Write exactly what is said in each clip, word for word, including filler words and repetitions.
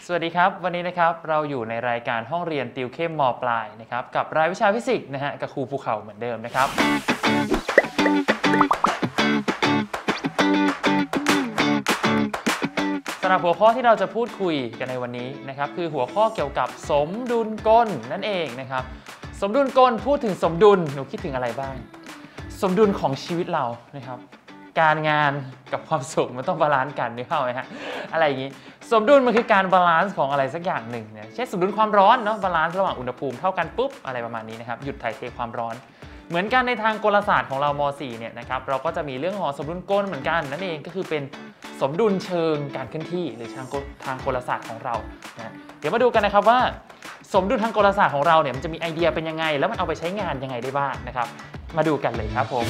สวัสดีครับวันนี้นะครับเราอยู่ในรายการห้องเรียนติวเข้มม.ปลายนะครับกับรายวิชาฟิสิกส์นะฮะกับครูภูเขาเหมือนเดิมนะครับสำหรับหัวข้อที่เราจะพูดคุยกันในวันนี้นะครับคือหัวข้อเกี่ยวกับสมดุลกลนั่นเองนะครับสมดุลกลพูดถึงสมดุลหนูคิดถึงอะไรบ้างสมดุลของชีวิตเรานะครับการงานกับความสุขมันต้องบาลานซ์กันนึกเข้าไหมฮะอะไรอย่างนี้สมดุลมันคือการบาลานซ์ของอะไรสักอย่างหนึ่งเนี่ยเช่นสมดุลความร้อนเนาะบาลานซ์ระหว่างอุณหภูมิเท่ากันปุ๊บอะไรประมาณนี้นะครับหยุดถ่ายเทความร้อนเหมือนกันในทางกลศาสตร์ของเราม.สี่ เนี่ยนะครับเราก็จะมีเรื่องของสมดุลกลเหมือนกันนั่นเองก็คือเป็นสมดุลเชิงการเคลื่อนที่หรือทางทางกลศาสตร์ของเรานะเดี๋ยวมาดูกันนะครับว่าสมดุลทางกลศาสตร์ของเราเนี่ยมันจะมีไอเดียเป็นยังไงแล้วมันเอาไปใช้งานยังไงได้บ้างนะครับมาดูกันเลยครับผม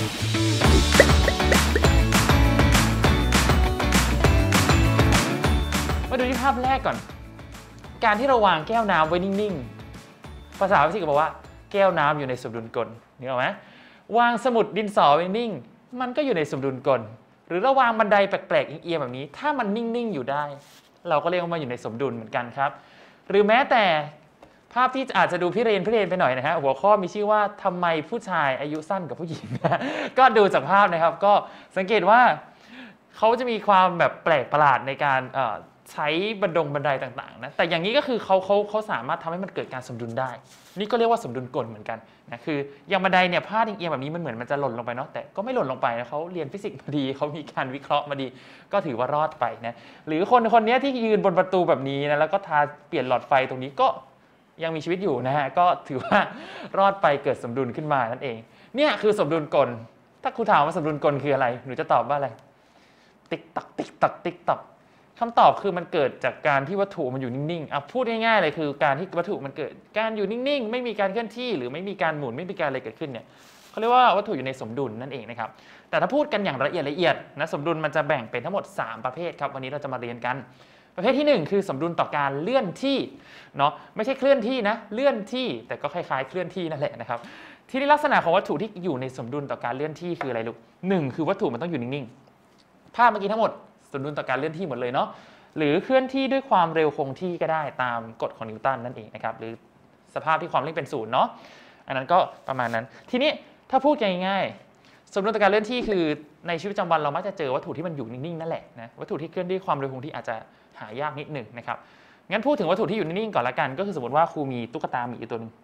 มาดูที่ภาพแรกก่อนการที่เราวางแก้วน้ำไว้นิ่งๆภาษาฟิสิกส์บอกว่าแก้วน้ำอยู่ในสมดุลกลนึกออกไหมวางสมุดดินสอไว้นิ่งมันก็อยู่ในสมดุลกลหรือเราวางบันไดแปลกๆเอียงๆแบบนี้ถ้ามันนิ่งๆอยู่ได้เราก็เรียกว่ามันอยู่ในสมดุลเหมือนกันครับหรือแม้แต่ภาพที่อาจจะดูพิเรนพิเรนไปหน่อยนะฮะหัวข้อมีชื่อว่าทำไมผู้ชายอายุสั้นกว่าผู้หญิงนะก็ดูจากภาพนะครับก็สังเกตว่าเขาจะมีความแบบแปลกประหลาดในการใช้บันดงบันไดต่างๆนะแต่อย่างนี้ก็คือเขาเขาเขาสามารถทำให้มันเกิดการสมดุลได้นี่ก็เรียกว่าสมดุลกลเหมือนกันนะคืออย่างบันไดเนี่ยพาดเอียงๆแบบนี้มันเหมือนมันจะหล่นลงไปเนาะแต่ก็ไม่หล่นลงไปนะเขาเรียนฟิสิกส์มาดีเขามีการวิเคราะห์มาดีก็ถือว่ารอดไปนะหรือคนคนนี้ที่ยืนบนประตูแบบนี้นะแล้วก็ทาเปลี่ยนหลอดไฟตรงนี้ก็ยังมีชีวิตอยู่นะฮะก็ถือว่ารอดไปเกิดสมดุลขึ้นมานั่นเองเนี่ยคือสมดุลกลถ้าครูถามว่าสมดุลกลคืออะไรหนูจะตอบว่าอะไรติ๊กตักติ๊กตักติ๊กตักคำตอบคือมันเกิดจากการที่วัตถุมันอยู่นิ่งๆอ่ะพูดง่ายๆเลยคือการที่วัตถุมันเกิดการอยู่นิ่งๆไม่มีการเคลื่อนที่หรือไม่มีการหมุนไม่มีการอะไรเกิดขึ้นเนี่ยเขาเรียกว่าวัตถุอยู่ในสมดุลนั่นเองนะครับแต่ถ้าพูดกันอย่างละเอียดละเอียดนะสมดุลมันจะแบ่งเป็นทั้งหมดสามประเภทครับวันนี้เราจะมาเรียนกันประเภทที่หนึ่งคือสมดุลต่อการเลื่อนที่เนาะไม่ใช่เคลื่อนที่นะเลื่อนที่แต่ก็คล้ายๆเคลื่อนที่นั่นแหละนะครับที่ลักษณะของวัตถุที่อยู่ในสมดุลต่อการเลื่อนที่คืออะไรลูกหนึ่งคือวัตถุมันต้องอยู่นิ่งๆภาพเมื่อกี้ทั้งหมดสมดุลต่อการเลื่อนที่หมดเลยเนาะหรือเคลื่อนที่ด้วยความเร็วคงที่ก็ได้ตามกฎของนิวตันนั่นเองนะครับหรือสภาพที่ความเร่งเป็นศูนย์เนาะอันนั้นก็ประมาณนั้นทีนี้ถ้าพูดง่ายๆสมดุลต่อการเลื่อนที่คือในชีวิตประจำวันเรามักจะเจอวัตถุที่มันอยู่นิ่งๆนั่นแหละนะวัตถุที่เคลื่อนด้วยความเร็วคงที่อาจจะหายากนิดหนึ่งนะครับงั้นพูดถึงวัตถุที่อยู่นิ่งๆก่อนละกันก็คือสมมติว่าครูมีตุ๊กตาหมีอยู่ตัวนึง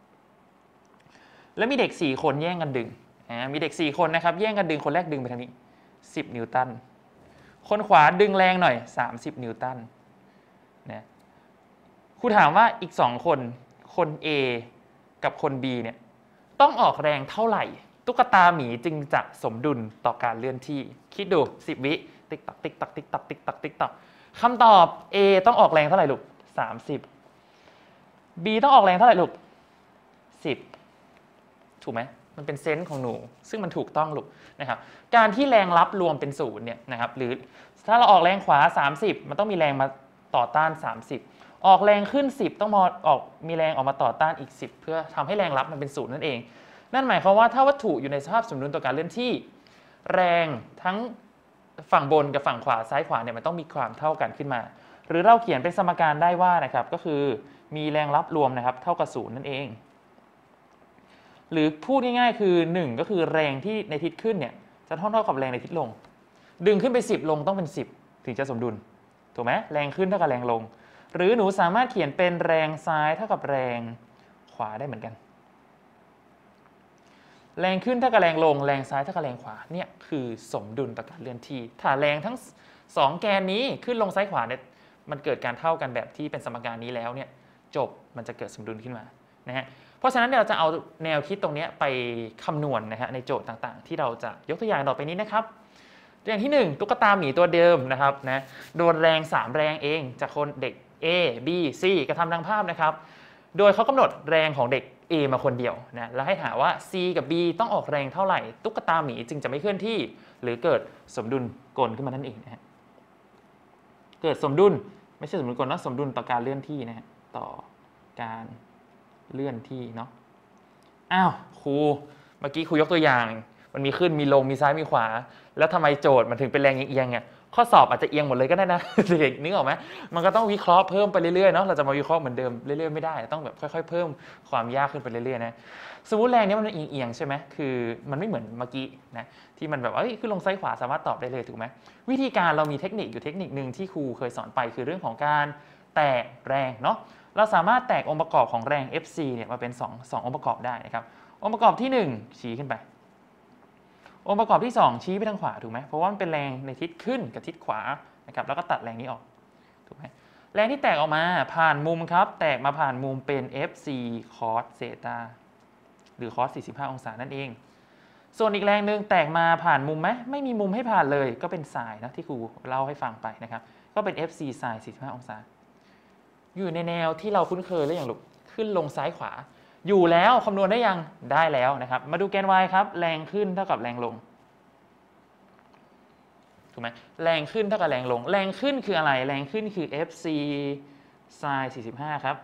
แล้วมีเด็กสี่คนแย่งกันดึงมีเด็กสี่คนนะครับแย่งกันดึงคนแรกดึงไปทางนี้สิบนิวตันคนขวาดึงแรงหน่อยสามสิบนิวตันนะครูถามว่าอีกสองคนคน A กับคน B เนี่ยต้องออกแรงเท่าไหร่ตุ๊กตาหมีจึงจะสมดุลต่อการเลื่อนที่คิดดูสิบวิติ๊กตักติ๊กตักติ๊กตักติ๊กตักติ๊กตักคำตอบ A ต้องออกแรงเท่าไหร่ลูกสามสิบ B ต้องออกแรงเท่าไหร่ลูกสิบถูกไหมมันเป็นเซนส์ของหนูซึ่งมันถูกต้องลูกนะครับการที่แรงรับรวมเป็นศูนย์เนี่ยนะครับหรือถ้าเราออกแรงขวาสามสิบมันต้องมีแรงมาต่อต้านสามสิบออกแรงขึ้นสิบต้องมาออกมีแรงออกมาต่อต้านอีกสิบเพื่อทำให้แรงรับมันเป็นศูนย์นั่นเองนั่นหมายความว่าถ้าวัตถุอยู่ในสภาพสมดุลต่อการเลื่อนที่แรงทั้งฝั่งบนกับฝั่งขวาซ้ายขวาเนี่ยมันต้องมีความเท่ากันขึ้นมาหรือเราเขียนเป็นสมการได้ว่านะครับก็คือมีแรงรับรวมนะครับเท่ากับศูนย์นั่นเองหรือพูดง่ายๆคือหนึ่งก็คือแรงที่ในทิศขึ้นเนี่ยจะเท่าเท่ากับแรงในทิศลงดึงขึ้นไปสิบลงต้องเป็นสิบถึงจะสมดุลถูกไหมแรงขึ้นเท่ากับแรงลงหรือหนูสามารถเขียนเป็นแรงซ้ายเท่ากับแรงขวาได้เหมือนกันแรงขึ้นเท่ากับแรงลงแรงซ้ายเท่ากับแรงขวาเนี่ยคือสมดุลต่อการเลื่อนที่ถ้าแรงทั้งสองแกนนี้ขึ้นลงซ้ายขวาเนี่ยมันเกิดการเท่ากันแบบที่เป็นสมการนี้แล้วเนี่ยจบมันจะเกิดสมดุลขึ้นมานะฮะเพราะฉะนั้นเราจะเอาแนวคิดตรงนี้ไปคำนวณนะฮะในโจทย์ต่างๆที่เราจะยกตัวอย่างต่อไปนี้นะครับตัวอย่างที่หนึ่งตุ๊กตาหมีตัวเดิมนะครับนะโดนแรงสามแรงเองจากคนเด็ก A B C กระทำดังภาพนะครับโดยเขากำหนดแรงของเด็ก A มาคนเดียวนะแล้วให้ถามว่า C กับ B ต้องออกแรงเท่าไหร่ตุ๊กตาหมีจึงจะไม่เคลื่อนที่หรือเกิดสมดุลกลขึ้นมานั่นเองนะฮะเกิดสมดุลไม่ใช่สมดุลกลนะสมดุลต่อการเลื่อนที่นะฮะต่อการเลื่อนที่เนาะอ้าวครูเมื่อกี้ครูยกตัวอย่างมันมีขึ้นมีลงมีซ้ายมีขวาแล้วทำไมโจทย์มันถึงเป็นแรงเอียงๆไงข้อสอบอาจจะเอียงหมดเลยก็ได้นะเด็กนึกออกไหมมันก็ต้องวิเคราะห์เพิ่มไปเรื่อยๆเนาะเราจะมาวิเคราะห์เหมือนเดิมเรื่อยๆไม่ได้ต้องแบบค่อยๆเพิ่มความยากขึ้นไปเรื่อยๆนะสมมุติแรงนี้มันเอียงๆใช่ไหมคือมันไม่เหมือนเมื่อกี้นะที่มันแบบว่าขึ้นลงซ้ายขวาสามารถตอบได้เลยถูกไหมวิธีการเรามีเทคนิคอยู่เทคนิคนึงที่ครูเคยสอนไปคือเรื่องของการแตกแรงเนาะเราสามารถแตกองค์ประกอบของแรง เอฟ ซี เนี่ยมาเป็น2 2องค์ประกอบได้นะครับองค์ประกอบที่หนึ่งชี้ขึ้นไปองค์ประกอบที่สองชี้ไปทางขวาถูกไหมเพราะว่ามันเป็นแรงในทิศขึ้นกับทิศขวานะครับแล้วก็ตัดแรงนี้ออกถูกไหมแรงที่แตกออกมาผ่านมุมครับแตกมาผ่านมุมเป็น เอฟ ซี cos เซตาหรือ cos สี่สิบห้าองศานั่นเองส่วนอีกแรงหนึ่งแตกมาผ่านมุมไหมไม่มีมุมให้ผ่านเลยก็เป็นไซน์นะที่ครูเล่าให้ฟังไปนะครับก็เป็น เอฟ ซี sin สี่สิบห้าองศาอยู่ในแนวที่เราคุ้นเคยแล้วอย่างลูกขึ้นลงซ้ายขวาอยู่แล้วคำนวณได้ยังได้แล้วนะครับมาดูแกน y ครับแรงขึ้นเท่ากับแรงลงถูกไหมแรงขึ้นเท่ากับแรงลงแรงขึ้นคืออะไรแรงขึ้นคือ เอฟ ซี sin สี่สิบห้าครับ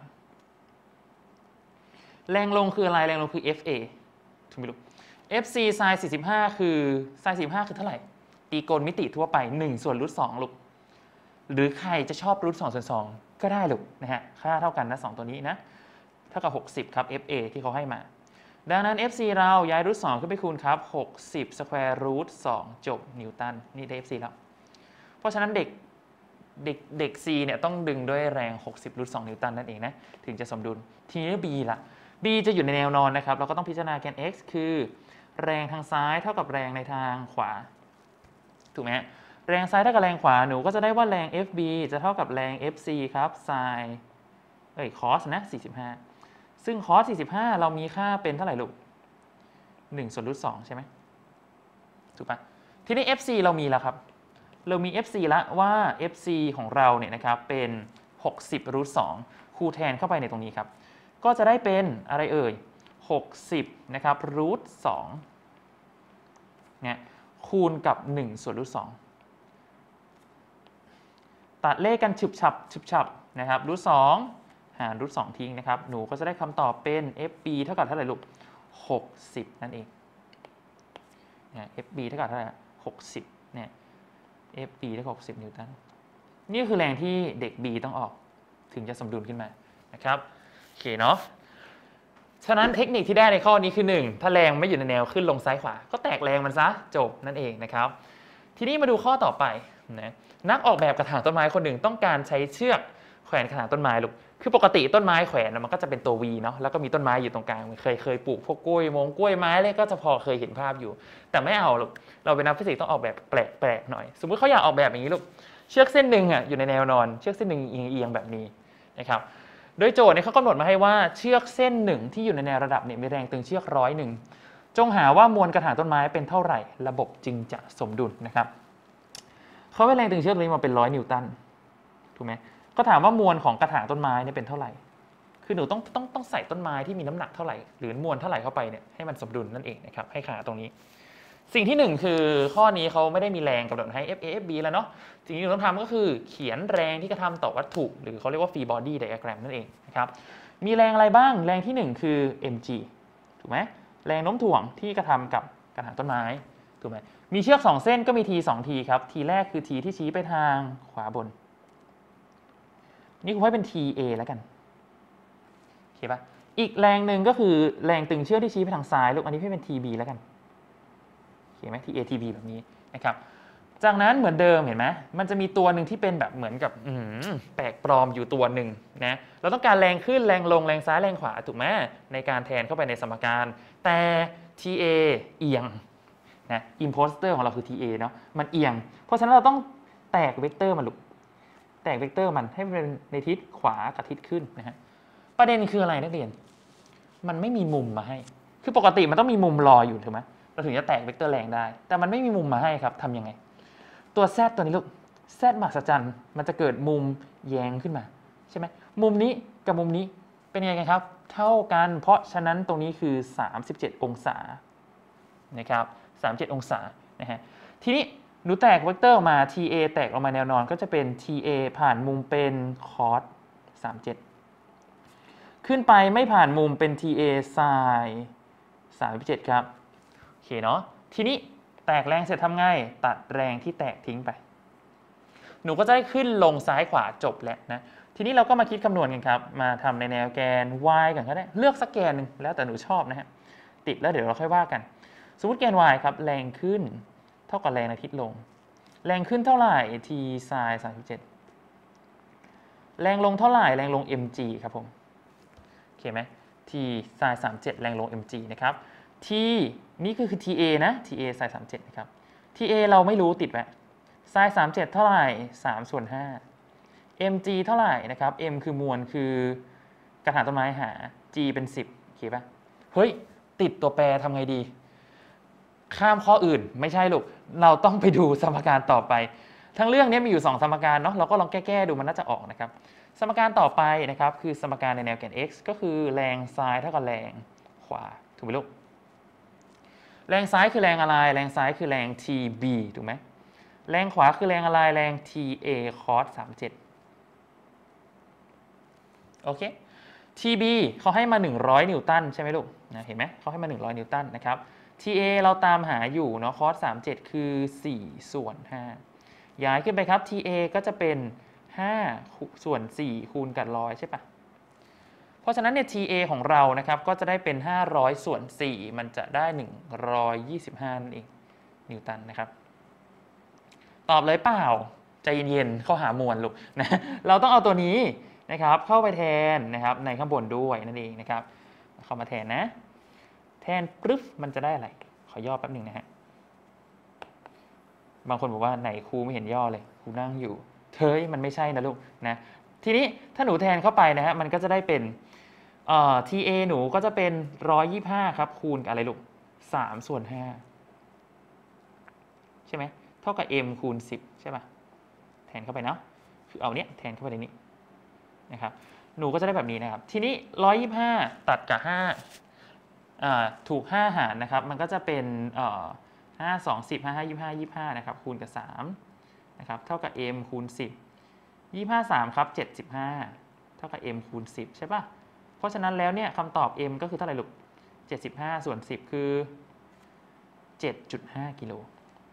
แรงลงคืออะไรแรงลงคือ เอฟ เอ ถูกไหมลูก เอฟ ซี sin สี่สิบห้าคือ sin สี่สิบห้าคือเท่าไหร่ตีกลมิติทั่วไปหนึ่งส่วนรูทสองลูกหรือใครจะชอบรูทสองส่วนสองก็ได้ลูกนะฮะค่าเท่ากันนะสองตัวนี้นะเท่ากับหกสิบครับ เอฟ เอ ที่เขาให้มาดังนั้น เอฟ ซี เราย้ายรูทสองขึ้นไปคูณครับหกสิบสแควร์รูทสองจบนิวตันนี่ได้ เอฟ ซี แล้วเพราะฉะนั้นเด็กเด็กเด็ก C เนี่ยต้องดึงด้วยแรงหกสิบรูทสองนิวตันนั่นเองนะถึงจะสมดุลทีนี้ B ล่ะ B จะอยู่ในแนวนอนนะครับเราก็ต้องพิจารณาแกน x คือแรงทางซ้ายเท่ากับแรงในทางขวาถูกไหมฮะแรงซ้ายเท่ากับแรงขวาหนูก็จะได้ว่าแรง เอฟ บี จะเท่ากับแรง เอฟ ซี ครับ sin เอ้ย cos นะสี่สิบห้าซึ่ง cos สี่สิบห้าเรามีค่าเป็นเท่าไหร่ลูกหนึ่งส่วนรูทสองใช่ไหมถูกปะทีนี้ เอฟ ซี เรามีแล้วครับเรามี เอฟ ซี แล้วว่า เอฟ ซี ของเราเนี่ยนะครับเป็นหกสิบรูทสองคูณแทนเข้าไปในตรงนี้ครับก็จะได้เป็นอะไรเอ่ยหกสิบนะครับรูทสองเนี่ยคูณกับหนึ่งส่วนรูทสองตัดเลขกันฉึบฉับฉึบฉับนะครับรูทสองหารรูทสองทิ้งนะครับหนูก็จะได้คำตอบเป็น เอฟ บี เท่ากับเท่าไหร่ลูกหกสิบนั่นเองเนี่ย เอฟ บี เท่ากับเท่าไหร่หกสิบเนี่ย เอฟ บี เท่ากับหกสิบนิวตันนี่คือแรงที่เด็ก B ต้องออกถึงจะสมดุลขึ้นมานะครับโอเคเนาะฉะนั้นเทคนิคที่ได้ในข้อนี้คือหนึ่งถ้าแรงไม่อยู่ในแนวขึ้นลงซ้ายขวาก็แตกแรงมันซะจบนั่นเองนะครับทีนี้มาดูข้อต่อไปนะนักออกแบบกระถางต้นไม้คนหนึ่งต้องการใช้เชือกแขวนกระถางต้นไม้ลูกคือปกติต้นไม้แขวนมันก็จะเป็นตัว V เนาะแล้วก็มีต้นไม้อยู่ตรงกลางเคยเคยปลูกพวกกล้วยมงกล้วยไม้เลยก็จะพอเคยเห็นภาพอยู่แต่ไม่เอาลูกเราเป็นนักฟิสิกส์ต้องออกแบบแปลกๆหน่อยสมมุติเขาอยากออกแบบอย่างนี้ลูกเชือกเส้นหนึ่งอ่ะอยู่ในแนวนอนเชือกเส้นหนึ่งเอียงๆแบบนี้นะครับโดยโจทย์เนี่ยเขากำหนดมาให้ว่าเชือกเส้นหนึ่งที่อยู่ในแนวระดับเนี่ยมีแรงตึงเชือกร้อยหนึ่งจงหาว่ามวลกระถางต้นไม้เป็นเท่าไหร่ระบบจึงจะสมดุลนะครับเขาให้แรงตึงเชือกนี้มาเป็นร้อยนิวตันถูกไหมก็ถามว่ามวลของกระถางต้นไม้เนี่ยเป็นเท่าไหร่คือหนูต้องต้องต้องใส่ต้นไม้ที่มีน้ำหนักเท่าไหร่หรือมวลเท่าไหร่เข้าไปเนี่ยให้มันสมดุลนั่นเองนะครับให้ค่าตรงนี้สิ่งที่หนึ่งคือข้อนี้เขาไม่ได้มีแรงกำหนดให้ เอฟ เอ เอฟ บี แล้วเนาะสิ่งที่เราต้องทำก็คือเขียนแรงที่กระทำต่อวัตถุหรือเขาเรียกว่า free body diagram นั่นเองนะครับมีแรงอะไรบ้างแรงที่หนึ่งคือ mg ถูกไหมแรงโน้มถ่วงที่กระทำกับกระถางต้นไม้ถูกไหมมีเชือกสองเส้นก็มี t สองทีครับ t แรกคือ t ที่ชี้ไปทางขวาบนนี่คุณให้เป็น ta แล้วกันโอเคปะอีกแรงหนึ่งก็คือแรงตึงเชือกที่ชี้ไปทางซ้ายลูกอันนี้ให้เป็น tb แล้วกันเห็นไหม ที เอ ที บี แบบนี้นะครับจากนั้นเหมือนเดิมเห็นไหมมันจะมีตัวหนึ่งที่เป็นแบบเหมือนกับแปลกปลอมอยู่ตัวหนึ่งนะเราต้องการแรงขึ้นแรงลงแรงซ้ายแรงขวาถูกไหมในการแทนเข้าไปในสมการแต่ ที เอ เอียงนะ imposter ของเราคือ ที เอ เนาะมันเอียงเพราะฉะนั้นเราต้องแตกเวกเตอร์มันลูกแตกเวกเตอร์มันให้เป็นในทิศขวากับทิศขึ้นนะฮะประเด็นคืออะไรนักเรียนมันไม่มีมุมมาให้คือปกติมันต้องมีมุมรออยู่ถูกไหมเราถึงจะแตกเวกเตอร์แรงได้แต่มันไม่มีมุมมาให้ครับทำยังไงตัว z ตัวนี้ลูก z มหัศจรรย์มันจะเกิดมุมแยงขึ้นมาใช่ไหมมุมนี้กับมุมนี้เป็นยังไงกันครับเท่ากันเพราะฉะนั้นตรงนี้คือสามสิบเจ็ดองศานะครับสามสิบเจ็ดองศานะฮะทีนี้หนูแตกเวกเตอร์ออกมา ที เอ แตกออกมาแนวนอนก็จะเป็น ที เอ ผ่านมุมเป็น cos สามสิบเจ็ดขึ้นไปไม่ผ่านมุมเป็น ที เอ sin สามสิบเจ็ดครับโอเคเนาะทีนี้แตกแรงเสร็จทำไงตัดแรงที่แตกทิ้งไปหนูก็จะได้ขึ้นลงซ้ายขวาจบแล้วนะทีนี้เราก็มาคิดคำนวณกันครับมาทำในแนวแกน y กันก็ได้เลือกสักแกนหนึ่งแล้วแต่หนูชอบนะฮะติดแล้วเดี๋ยวเราค่อยว่ากันสมมติแกน y ครับแรงขึ้นเท่ากับแรงในทิศลงแรงขึ้นเท่าไหร่ t ไซน์สามสิบเจ็ดแรงลงเท่าไหร่แรงลง mg ครับผมโอเคไหม t ไซน์สามสิบเจ็ดแรงลง mg นะครับ t นี่คือคือ ta นะ ta ไซน์สามสิบเจ็ดนะครับ ta เราไม่รู้ติดไว้ไซน์สามสิบเจ็ดเท่าไหร่สามส่วนห้า mg เท่าไหร่นะครับ m คือมวลคือกระถางต้นไม้หา g เป็นสิบโอเคป่ะเฮ้ยติดตัวแปรทำไงดีข้ามข้ออื่นไม่ใช่ลูกเราต้องไปดูสมการต่อไปทั้งเรื่องนี้มีอยู่สองสมการเนาะเราก็ลองแก้ๆดูมันน่าจะออกนะครับสมการต่อไปนะครับคือสมการในแนวแกน x ก็คือแรงซ้ายเท่ากับแรงขวาถูกไหมลูกแรงซ้ายคือแรงอะไรแรงซ้ายคือแรง tb ถูกไหมแรงขวาคือแรงอะไรแรง ta cos สามสิบเจ็ดโอเค tb เขาให้มาหนึ่งร้อยนิวตันใช่ไหมลูกนะเห็นไหมเขาให้มาหนึ่งร้อยนิวตันนะครับ ta เราตามหาอยู่เนาะ cos สามสิบเจ็ดคือสี่ส่วนห้าย้ายขึ้นไปครับ ta ก็จะเป็นห้าส่วนสี่คูณกับหนึ่งร้อยใช่ปะเพราะฉะนั้นเนี่ย ta ของเรานะครับก็จะได้เป็นห้าร้อยส่วนสี่มันจะได้หนึ่งร้อยยี่สิบห้านั่นเองนิวตันนะครับตอบเลยเปล่าใจเย็นๆเข้าหามวลลูกนะเราต้องเอาตัวนี้นะครับเข้าไปแทนนะครับในข้างบนด้วยนั่นเองนะครับเข้ามาแทนนะแทนปึ๊บมันจะได้อะไรขอย่อแป๊บหนึ่งนะฮะบางคนบอกว่าไหนครูไม่เห็นย่อเลยครูนั่งอยู่เฮ้ยมันไม่ใช่นะลูกนะทีนี้ถ้าหนูแทนเข้าไปนะฮะมันก็จะได้เป็นเอ่อ ta หนูก็จะเป็นหนึ่งร้อยยี่สิบห้าครับคูณกับอะไรลูกสามส่วนห้าใช่ไหมเท่ากับ m คูณสิบใช่ป่ะแทนเข้าไปเนาะคือเอาเนี้ยแทนเข้าไปในนี้นะครับหนูก็จะได้แบบนี้นะครับทีนี้หนึ่งร้อยยี่สิบห้าตัดกับห้าอ่าถูกห้าหารนะครับมันก็จะเป็นเอ่อห้า สอง สิบ ห้า ห้า ยี่สิบห้า ยี่สิบห้านะครับคูณกับสามนะครับเท่ากับ m คูณสิบ ยี่สิบห้า สามครับเจ็ดสิบห้าเท่ากับ m คูณสิบใช่ป่ะเพราะฉะนั้นแล้วเนี่ยคำตอบ m ก็คือเท่าไหร่ลูกเจ็ดสิบห้าส่วนสิบคือ เจ็ดจุดห้า กิโล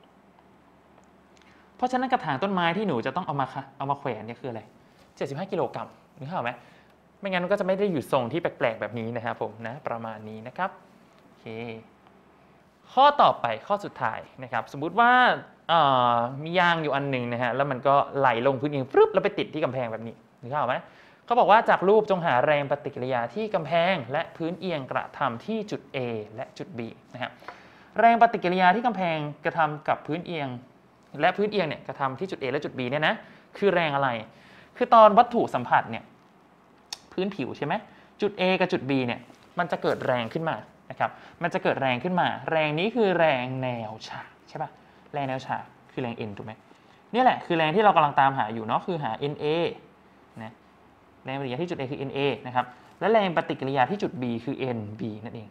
เพราะฉะนั้นกระถางต้นไม้ที่หนูจะต้องเอามาเอามาแขวนเนี่ยคืออะไรเจ็ดสิบห้ากิโลกรัมนึกภาพไหมไม่งั้นมันก็จะไม่ได้อยู่ทรงที่แปลกๆแบบนี้นะครับผมนะประมาณนี้นะครับโอเคข้อต่อไปข้อสุดท้ายนะครับสมมุติว่ามียางอยู่อันหนึ่งนะฮะแล้วมันก็ไหลลงพื้นดินฟึบแล้วไปติดที่กำแพงแบบนี้นึกภาพไหมเขาบอกว่าจากรูปจงหาแรงปฏิกิริยาที่กำแพงและพื้นเอียงกระทำที่จุด A และจุด B นะฮะแรงปฏิกิริยาที่กำแพงกระทำกับพื้นเอียงและพื้นเอียงเนี่ยกระทำที่จุด A และจุด B เนี่ยนะคือแรงอะไรคือตอนวัตถุสัมผัสเนี่ยพื้นผิวใช่ไหมจุด A กับจุด B เนี่ยมันจะเกิดแรงขึ้นมานะครับมันจะเกิดแรงขึ้นมาแรงนี้คือแรงแนวฉากใช่ป่ะแรงแนวฉากคือแรง N ถูกไหมนี่แหละคือแรงที่เรากำลังตามหาอยู่เนาะคือหา เอ็น เอ นะแรงปฏิกิริยาที่จุด A คือ เอ็น เอ นะครับและแรงปฏิกิริยาที่จุด B คือ เอ็น บี นั่นเอง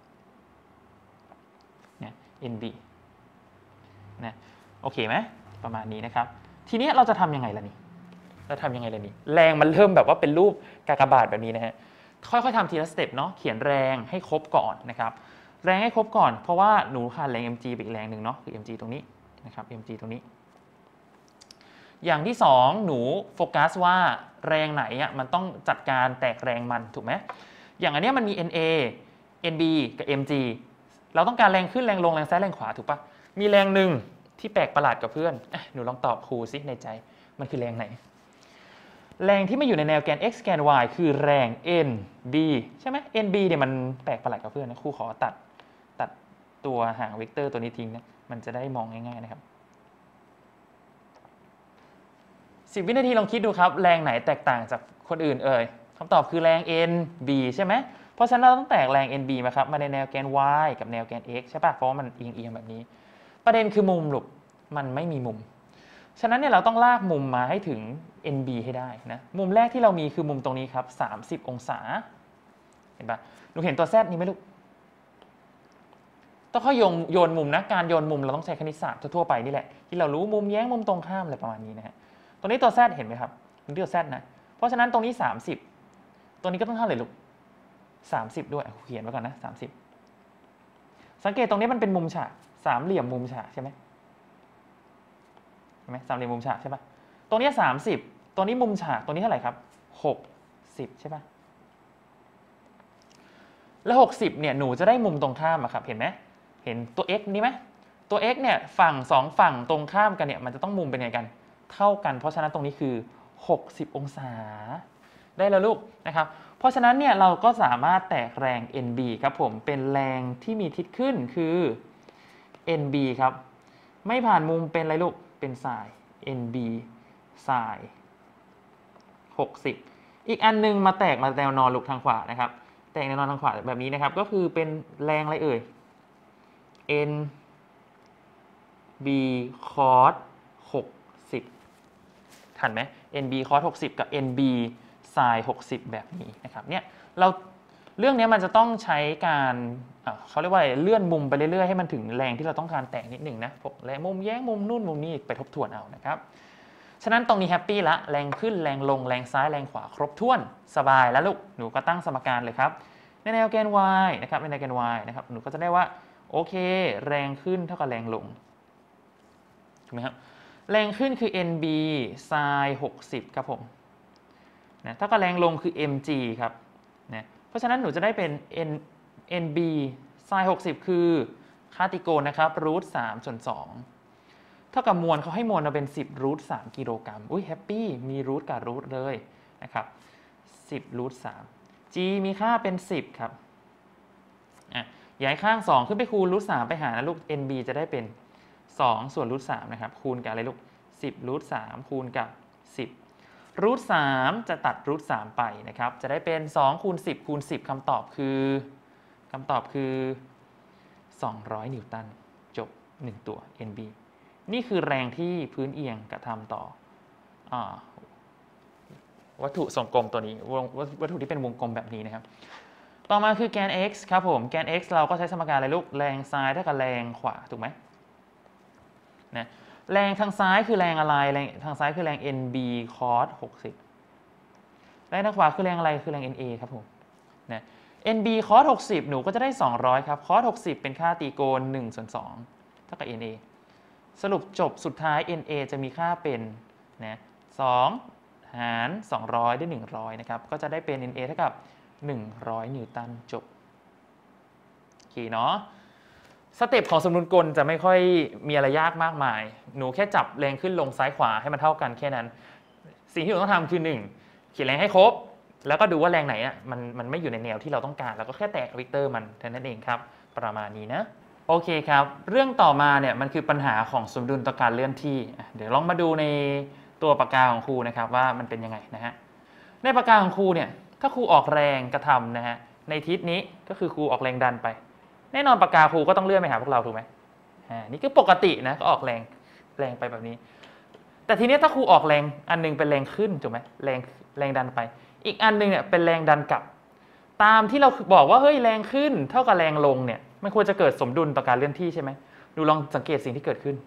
นะ เอ็น บี นะโอเคไหมประมาณนี้นะครับทีนี้เราจะทำยังไงล่ะนี่เราทำยังไงล่ะนี่แรงมันเริ่มแบบว่าเป็นรูปกากบาทแบบนี้นะฮะค่อยๆทำทีละสเต็ปเนาะเขียนแรงให้ครบก่อนนะครับแรงให้ครบก่อนเพราะว่าหนูขาดแรง mg ไปอีกแรงหนึ่งเนาะคือ mg ตรงนี้นะครับ mg ตรงนี้อย่างที่สองหนูโฟกัสว่าแรงไหนอ่ะมันต้องจัดการแตกแรงมันถูกไหมอย่างอันนี้มันมี เอ็น เอ เอ็น บี กับ เอ็ม จี เราต้องการแรงขึ้นแรงลงแรงซ้ายแรงขวาถูกปะมีแรงหนึ่งที่แปลกประหลาดกับเพื่อนหนูลองตอบครูซิในใจมันคือแรงไหนแรงที่ไม่อยู่ในแนวแกน x แกน y คือแรง n b ใช่ไหม n b เนี่ยมันแปลกประหลาดกับเพื่อนนะครูขอตัดตัดตัวหางเวกเตอร์ตัวนี้ทิ้งนะมันจะได้มองง่ายๆนะครับสิบวินาทีลองคิดดูครับแรงไหนแตกต่างจากคนอื่นเอ่ยคำตอบคือแรง n b ใช่ไหมเพราะฉะนั้นเราต้องแตกแรง n b มาครับมาในแนวแกน y กับแนวแกน x ใช่ป่ะเพราะว่ามันเอียงๆแบบนี้ประเด็นคือมุมลูกมันไม่มีมุมฉะนั้นเนี่ยเราต้องลากมุมมาให้ถึง เอ็น บี ให้ได้นะมุมแรกที่เรามีคือมุมตรงนี้ครับสามสิบองศาเห็นป่ะหนูเห็นตัว z นี้ไหมลูกต้องเขาโยนโยนมุมนะการโยนมุมเราต้องใช้คณิตศาสตร์ทั่วไปนี่แหละที่เรารู้มุมแย้งมุมตรงข้ามอะไรประมาณนี้นะฮะตรงนี้ตัว z เห็นไหมครับมันตัว z นะเพราะฉะนั้นตรงนี้สามสิบตัวนี้ก็ต้องเท่าไหร่ลูกสามสิบด้วยเขียนไว้ก่อนนะสามสิบสังเกตตรงนี้มันเป็นมุมฉากสามเหลี่ยมมุมฉากใช่ไหมใช่ไหมสามเหลี่ยมมุมฉากใช่ปะตรงนี้สามสิบตัวนี้มุมฉากตัวนี้เท่าไหร่ครับหกสิบใช่ปะแล้วหกสิบเนี่ยหนูจะได้มุมตรงข้ามอะครับเห็นไหมเห็นตัว x นี้ไหมตัว x เนี่ยฝั่งสองฝั่งตรงข้ามกันเนี่ยมันจะต้องมุมเป็นไงกันเท่ากันเพราะฉะนั้นตรงนี้คือหกสิบองศาได้แล้วลูกนะครับเพราะฉะนั้นเนี่ยเราก็สามารถแตกแรง เอ็น บี ครับผมเป็นแรงที่มีทิศขึ้นคือ เอ็น บี ครับไม่ผ่านมุมเป็นอะไรลูกเป็นไซน์ เอ็น บี ไซน์หกสิบอีกอันนึงมาแตกมาแนวนอนลูกทางขวานะครับแตกแนวนอนทางขวาแบบนี้นะครับก็คือเป็นแรงอะไรเอ่ย N B cos หกสิบทันไหม N B cos หกสิบกับ N B sin หกสิบแบบนี้นะครับเนี่ยเราเรื่องนี้มันจะต้องใช้การเขาเรียกว่าเลื่อนมุมไปเรื่อยๆให้มันถึงแรงที่เราต้องการแตกนิดหนึ่งนะพวกแรงมุมแย้งมุมนู่นมุมนี้ไปทบทวนเอานะครับฉะนั้นตรงนี้แฮปปี้ละแรงขึ้นแรงลงแรงซ้ายแรงขวาครบถ้วนสบายแล้วลูกหนูก็ตั้งสมการเลยครับในแนวแกน y นะครับในแนวแกน y นะครับหนูก็จะได้ว่าโอเคแรงขึ้นเท่ากับแรงลงถูกไหมครับแรงขึ้นคือ เอ็น บี sin หกสิบครับผมนะเท่ากับแรงลงคือ เอ็ม จี ครับนะเพราะฉะนั้นหนูจะได้เป็น n nb sin หกสิบคือค่าติโกณนะครับรูทสามส่วนสองเท่ากับมวลเขาให้มวลมาเป็นสิบรูทสามกิโลกรัมอุ้ยแฮปปี้มีรูทกับรูทเลยนะครับสิบรูทสาม g มีค่าเป็นสิบครับอ่ะย้ายข้างสองขึ้นไปคูณรูทสามไปหานะลูก nb จะได้เป็นสองส่วนรูทสามนะครับคูณกับอะไรลูกสิบรูทสามคูณกับสิบรูทสามจะตัดรูทสามไปนะครับจะได้เป็นสองคูณสิบคูณสิบคำตอบคือคำตอบคือสองร้อยนิวตันจบหนึ่งตัว nb นี่คือแรงที่พื้นเอียงกระทำต่ออ่าวัตถุทรงกลมตัวนี้วัตถุที่เป็นวงกลมแบบนี้นะครับต่อมาคือแกน x ครับผมแกน x เราก็ใช้สมการอะไรลูกแรงซ้ายเท่ากับแรงขวาถูกไหมนะแรงทางซ้ายคือแรงอะไรแรงทางซ้ายคือแรง nb cos หกสิบแรงทางขวาคือแรงอะไรคือแรง na ครับผมนะ nb cos หกสิบหนูก็จะได้สองร้อยครับ cos หกสิบเป็นค่าตีโกณหนึ่งส่วนสองเท่ากับ na สรุปจบสุดท้าย na จะมีค่าเป็นนะสองหารสองร้อยได้หนึ่งร้อยนะครับก็จะได้เป็น na เท่ากับหนึ่งร้อยนิวตันจบโอเคเนาะสเต็ปของสมดุลกลจะไม่ค่อยมีอะไรยากมากมายหนูแค่จับแรงขึ้นลงซ้ายขวาให้มันเท่ากันแค่นั้นสิ่งที่หนูต้องทำคือหนึ่งเขียนแรงให้ครบแล้วก็ดูว่าแรงไหนอ่ะมันมันไม่อยู่ในแนวที่เราต้องการแล้วก็แค่แตะเวกเตอร์มันเท่านั้นเองครับประมาณนี้นะโอเคครับเรื่องต่อมาเนี่ยมันคือปัญหาของสมดุลต่อการเลื่อนที่เดี๋ยวลองมาดูในตัวปากกาของครูนะครับว่ามันเป็นยังไงนะฮะในปากกาของครูเนี่ยถ้าครูออกแรงกระทำนะฮะในทิศนี้ก็คือครูออกแรงดันไปแน่นอนปากกาครูก็ต้องเลื่อนไปหาพวกเราถูกไหมอ่านี่คือปกตินะก็ออกแรงแรงไปแบบนี้แต่ทีนี้ถ้าครูออกแรงอันนึงเป็นแรงขึ้นถูกไหมแรงแรงดันไปอีกอันนึงเนี่ยเป็นแรงดันกลับตามที่เราบอกว่าเฮ้ยแรงขึ้นเท่ากับแรงลงเนี่ยมันควรจะเกิดสมดุลต่อการเลื่อนที่ใช่ไหมดูลองสังเกตสิ่งที่เกิดขึ้น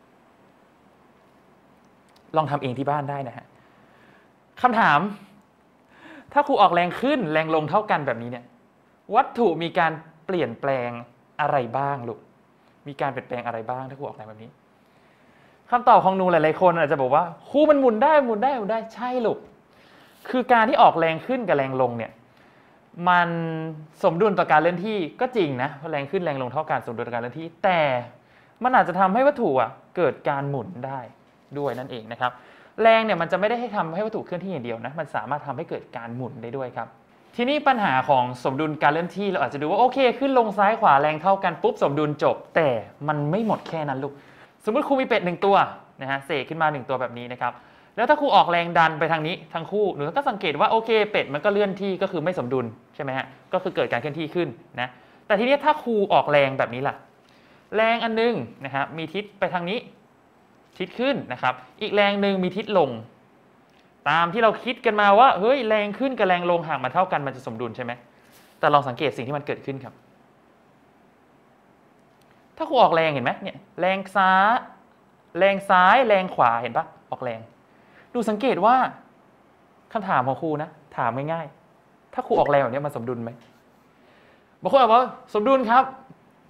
ลองทำเองที่บ้านได้นะฮะคำถามถ้าครูออกแรงขึ้นแรงลงเท่ากันแบบนี้เนี่ยวัตถุมีการเปลี่ยนแปลงอะไรบ้างลูกมีการเปลี่ยนแปลงอะไรบ้างถ้าครูออกแรงแบบนี้คำตอบของหนูหลายๆคนอาจจะบอกว่าครูมันหมุนได้หมุนได้หมุนได้ใช่ลูกคือการที่ออกแรงขึ้นกับแรงลงเนี่ยมันสมดุลต่อการเลื่อนที่ก็จริงนะแรงขึ้นแรงลงเท่ากันสมดุลต่อการเลื่อนที่แต่มันอาจจะทำให้วัตถุอ่ะเกิดการหมุนได้ด้วยนั่นเองนะครับแรงเนี่ยมันจะไม่ได้ให้ทำให้วัตถุเคลื่อนที่อย่างเดียวนะมันสามารถทำให้เกิดการหมุนได้ด้วยครับทีนี้ปัญหาของสมดุลการเลื่อนที่เราอาจจะดูว่าโอเคขึ้นลงซ้ายขวาแรงเท่ากันปุ๊บสมดุลจบแต่มันไม่หมดแค่นั้นลูกสมมติครูมีเป็ดหนึ่งตัวนะฮะเสกขึ้นมาหนึ่งตัวแบบนี้นะครับแล้วถ้าครูออกแรงดันไปทางนี้ทั้งคู่หนูก็สังเกตว่าโอเคเป็ดมันก็เลื่อนที่ก็คือไม่สมดุลใช่ไหมฮะก็คือเกิดการเคลื่อนที่ขึ้นนะแต่ทีนี้ถ้าครูออกแรงแบบนี้ล่ะแรงอันนึงนะครับมีทิศไปทางนี้ทิศขึ้นนะครับอีกแรงหนึ่งมีทิศลงตามที่เราคิดกันมาว่าเฮ้ยแรงขึ้นกับแรงลงหากมันเท่ากันมันจะสมดุลใช่ไหมแต่ลองสังเกตสิ่งที่มันเกิดขึ้นครับถ้าครูออกแรงเห็นไหมเนี่ยแรงซ้ายแรงซ้ายแรงขวาเห็นปะออกแรงดูสังเกตว่าคำถามของครูนะถามง่ายๆถ้าครูออกแรงแบบนี้มันสมดุลไหมบางคนบอกว่าสมดุลครับ